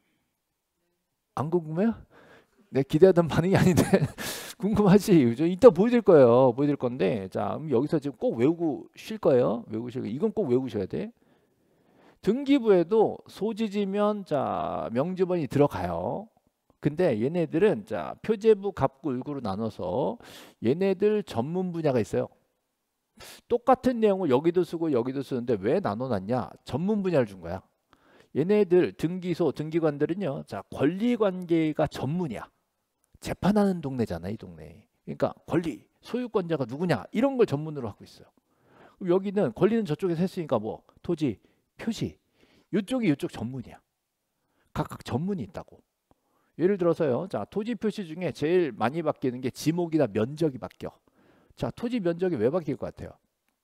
안 궁금해요? 내 기대하던 반응이 아닌데 궁금하지. 저 이따 보여드릴 거예요. 보여드릴 건데 자 여기서 지금 꼭 외우고 쉴 거예요. 외우실 거예요. 이건 꼭 외우셔야 돼. 등기부에도 소지지면 자 명주번이 들어가요. 근데 얘네들은 자 표제부, 갑구, 을구로 나눠서 얘네들 전문 분야가 있어요. 똑같은 내용을 여기도 쓰고 여기도 쓰는데 왜 나눠놨냐? 전문 분야를 준 거야. 얘네들 등기소, 등기관들은요. 자 권리관계가 전문이야. 재판하는 동네잖아 이 동네. 그러니까 권리, 소유권자가 누구냐 이런 걸 전문으로 하고 있어요. 그럼 여기는 권리는 저쪽에서 했으니까 뭐 토지, 표시 이쪽이 이쪽 전문이야. 각각 전문이 있다고. 예를 들어서요. 자 토지 표시 중에 제일 많이 바뀌는 게 지목이나 면적이 바뀌어. 자 토지 면적이 왜 바뀔 것 같아요?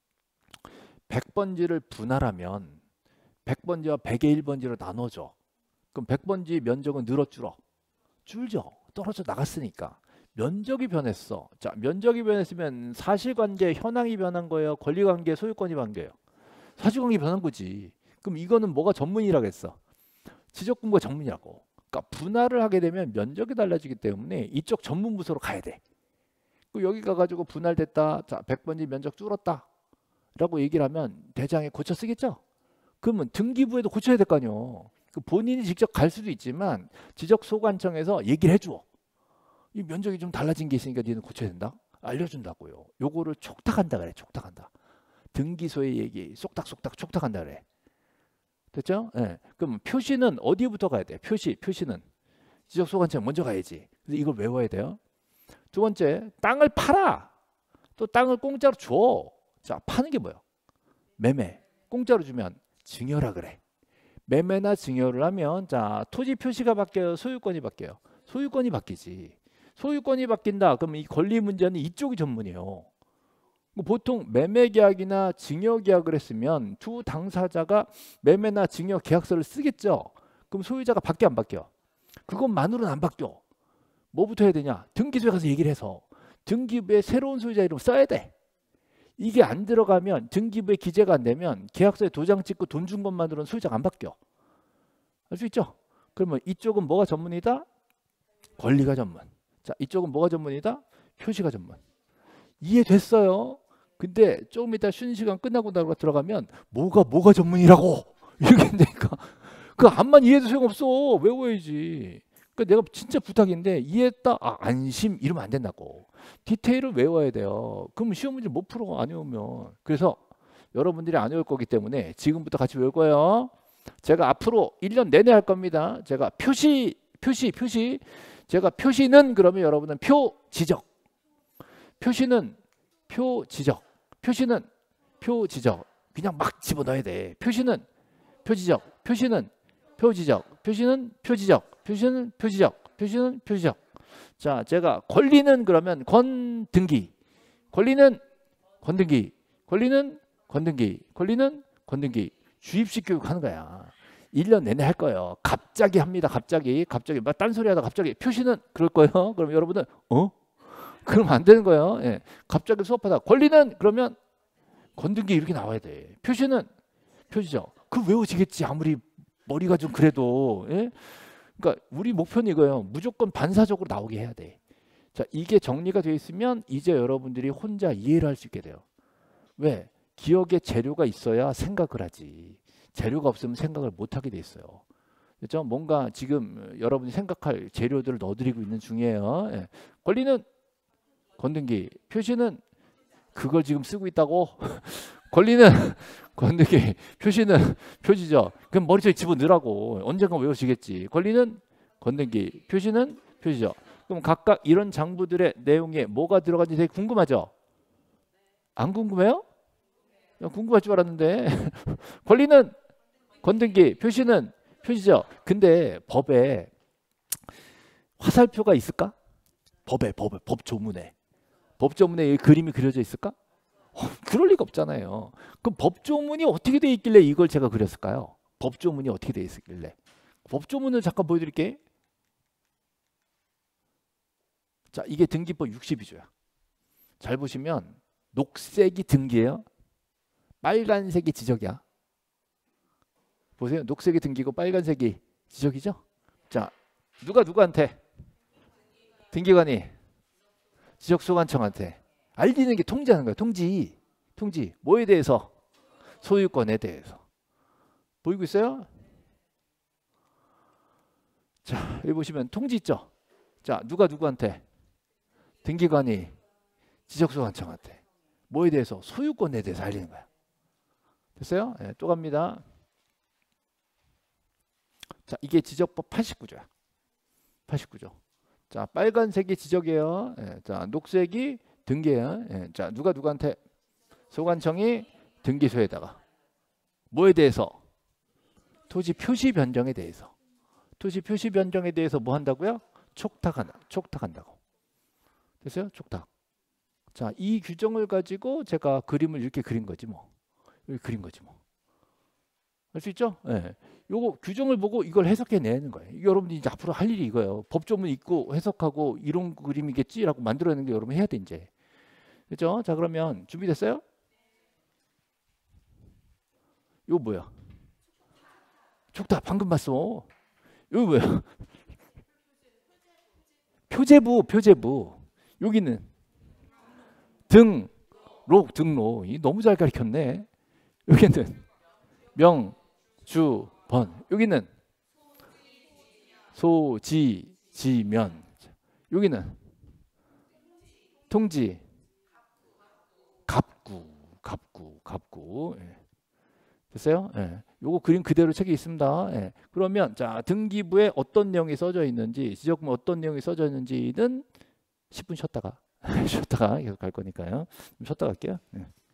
백 번지를 분할하면 백 번지와 백의 일 번지로 나눠져. 그럼 백 번지 면적은 늘어 줄어? 줄죠. 떨어져 나갔으니까. 면적이 변했어. 자 면적이 변했으면 사실관계 현황이 변한 거예요? 권리관계 소유권이 변한 거예요? 사실관계 변한 거지. 그럼 이거는 뭐가 전문이라고 했어? 지적분부가 전문이라고. 그러니까 분할을 하게 되면 면적이 달라지기 때문에 이쪽 전문 부서로 가야 돼. 여기 가가지고 분할됐다. 자 백 번지 면적 줄었다. 라고 얘기를 하면 대장에 고쳐 쓰겠죠? 그러면 등기부에도 고쳐야 될 거 아니에요. 본인이 직접 갈 수도 있지만 지적소관청에서 얘기를 해줘. 이 면적이 좀 달라진 게 있으니까 니는 고쳐야 된다. 알려준다고요. 요거를 촉탁한다 그래. 촉탁한다. 등기소의 얘기 쏙닥쏙닥 촉탁한다 그래. 됐죠? 네. 그럼 표시는 어디부터 가야 돼? 표시, 표시는 지적소관청 먼저 가야지. 그래서 이걸 외워야 돼요. 두 번째, 땅을 팔아. 또 땅을 공짜로 줘. 자, 파는 게 뭐예요? 매매. 공짜로 주면 증여라 그래. 매매나 증여를 하면 자 토지 표시가 바뀌어요? 소유권이 바뀌어요? 소유권이 바뀌지. 소유권이 바뀐다. 그럼 이 권리 문제는 이쪽이 전문이에요. 보통 매매 계약이나 증여 계약을 했으면 두 당사자가 매매나 증여 계약서를 쓰겠죠. 그럼 소유자가 바뀌어 안 바뀌어? 그것만으로는 안 바뀌어. 뭐부터 해야 되냐? 등기소에 가서 얘기를 해서 등기부에 새로운 소유자 이름 써야 돼. 이게 안 들어가면 등기부에 기재가 안 되면 계약서에 도장 찍고 돈 준 것만으로는 소유자가 안 바뀌어. 알 수 있죠? 그러면 이쪽은 뭐가 전문이다? 권리가 전문. 자, 이쪽은 뭐가 전문이다? 표시가 전문. 이해됐어요? 근데 조금 이따 쉬는 시간 끝나고 나가 들어가면 뭐가 뭐가 전문이라고 이렇게 되니까 그 암만 이해해도 소용없어. 외워야지. 그러니까 내가 진짜 부탁인데 이해했다? 아, 안심 이러면 안 된다고. 디테일을 외워야 돼요. 그럼 시험 문제 못 풀어 안 외우면. 그래서 여러분들이 안 외울 거기 때문에 지금부터 같이 외울 거예요. 제가 앞으로 일 년 내내 할 겁니다. 제가 표시 표시 표시 제가 표시는 그러면 여러분은 표 지적 표시는 표 지적 표시는 표 지적 그냥 막 집어넣어야 돼. 표시는 표 지적 표시는 표 지적 표시는 표 지적 표시는 표 지적 표시는 표 지적. 자 제가 권리는 그러면 권등기 권리는 권등기 권리는 권등기 권리는 권등기 주입식 교육하는 거야. 일 년 내내 할 거예요. 갑자기 합니다. 갑자기 갑자기 막 딴소리 하다 갑자기 표시는 그럴 거예요. 그럼 여러분은 어? 그러면 안 되는 거예요. 예. 갑자기 수업하다 권리는 그러면 권등기 이렇게 나와야 돼. 표시는 표시죠. 그 외워지겠지. 아무리 머리가 좀 그래도. 예? 그러니까 우리 목표는 이거예요. 무조건 반사적으로 나오게 해야 돼. 자, 이게 정리가 되어 있으면 이제 여러분들이 혼자 이해를 할 수 있게 돼요. 왜? 기억의 재료가 있어야 생각을 하지. 재료가 없으면 생각을 못 하게 돼 있어요. 그렇죠? 뭔가 지금 여러분이 생각할 재료들을 넣어드리고 있는 중이에요. 예. 권리는 건등기, 표시는 그걸 지금 쓰고 있다고. 권리는 건등기, 표시는 표시죠. 그럼 머릿속에 집어넣으라고. 언젠가 외우시겠지. 권리는 건등기, 표시는 표시죠. 그럼 각각 이런 장부들의 내용에 뭐가 들어간지 되게 궁금하죠? 안 궁금해요? 궁금할 줄 알았는데. 권리는 건등기, 표시는 표시죠. 근데 법에 화살표가 있을까? 법에, 법에, 법조문에. 법조문에 이 그림이 그려져 있을까? 어, 그럴 리가 없잖아요. 그럼 법조문이 어떻게 돼 있길래 이걸 제가 그렸을까요? 법조문이 어떻게 돼 있길래? 법조문을 잠깐 보여드릴게. 자, 이게 등기법 육십이 조야. 잘 보시면 녹색이 등기예요. 빨간색이 지적이야. 보세요. 녹색이 등기고 빨간색이 지적이죠. 자, 누가 누구한테? 등기관이 지적소관청한테 알리는 게 통지하는 거야. 통지. 통지. 뭐에 대해서? 소유권에 대해서. 보이고 있어요? 자, 여기 보시면 통지 있죠. 자, 누가 누구한테? 등기관이 지적소관청한테 뭐에 대해서? 소유권에 대해서 알리는 거야. 됐어요? 네, 또 갑니다. 자, 이게 지적법 팔십구 조야. 팔십구 조. 자, 빨간색이 지적이에요. 예, 자, 녹색이 등기예요. 예, 자, 누가 누구한테? 소관청이 등기소에다가 뭐에 대해서? 토지 표시 변경에 대해서. 토지 표시 변경에 대해서 뭐 한다고요? 촉탁한다. 촉탁한다고. 됐어요? 촉탁. 자, 이 규정을 가지고 제가 그림을 이렇게 그린 거지 뭐. 이렇게 그린 거지 뭐. 할 수 있죠? 예. 요거 규정을 보고 이걸 해석해내는 거예요. 여러분이 이제 앞으로 할 일이 이거예요. 법조문 읽고 해석하고 이런 그림이겠지라고 만들어내는 게 여러분 해야 돼 이제. 그렇죠? 자, 그러면 준비됐어요? 이거 뭐야? 촉탁 방금 봤어. 이거 뭐야? 표제부, 표제부. 여기는 등록, 등록. 이 너무 잘 가르쳤네. 여기는 명, 주, 번. 여기는 소, 지, 지면. 여기는 통지, 갑구, 갑구, 갑구. 예. 됐어요? 예. 요거 그림 그대로 책에 있습니다. 예. 그러면 자, 등기부에 어떤 내용이 써져 있는지, 지적금 어떤 내용이 써져 있는지는 십 분 쉬었다가 쉬었다가 계속 갈 거니까요. 좀 쉬었다 갈게요. 예.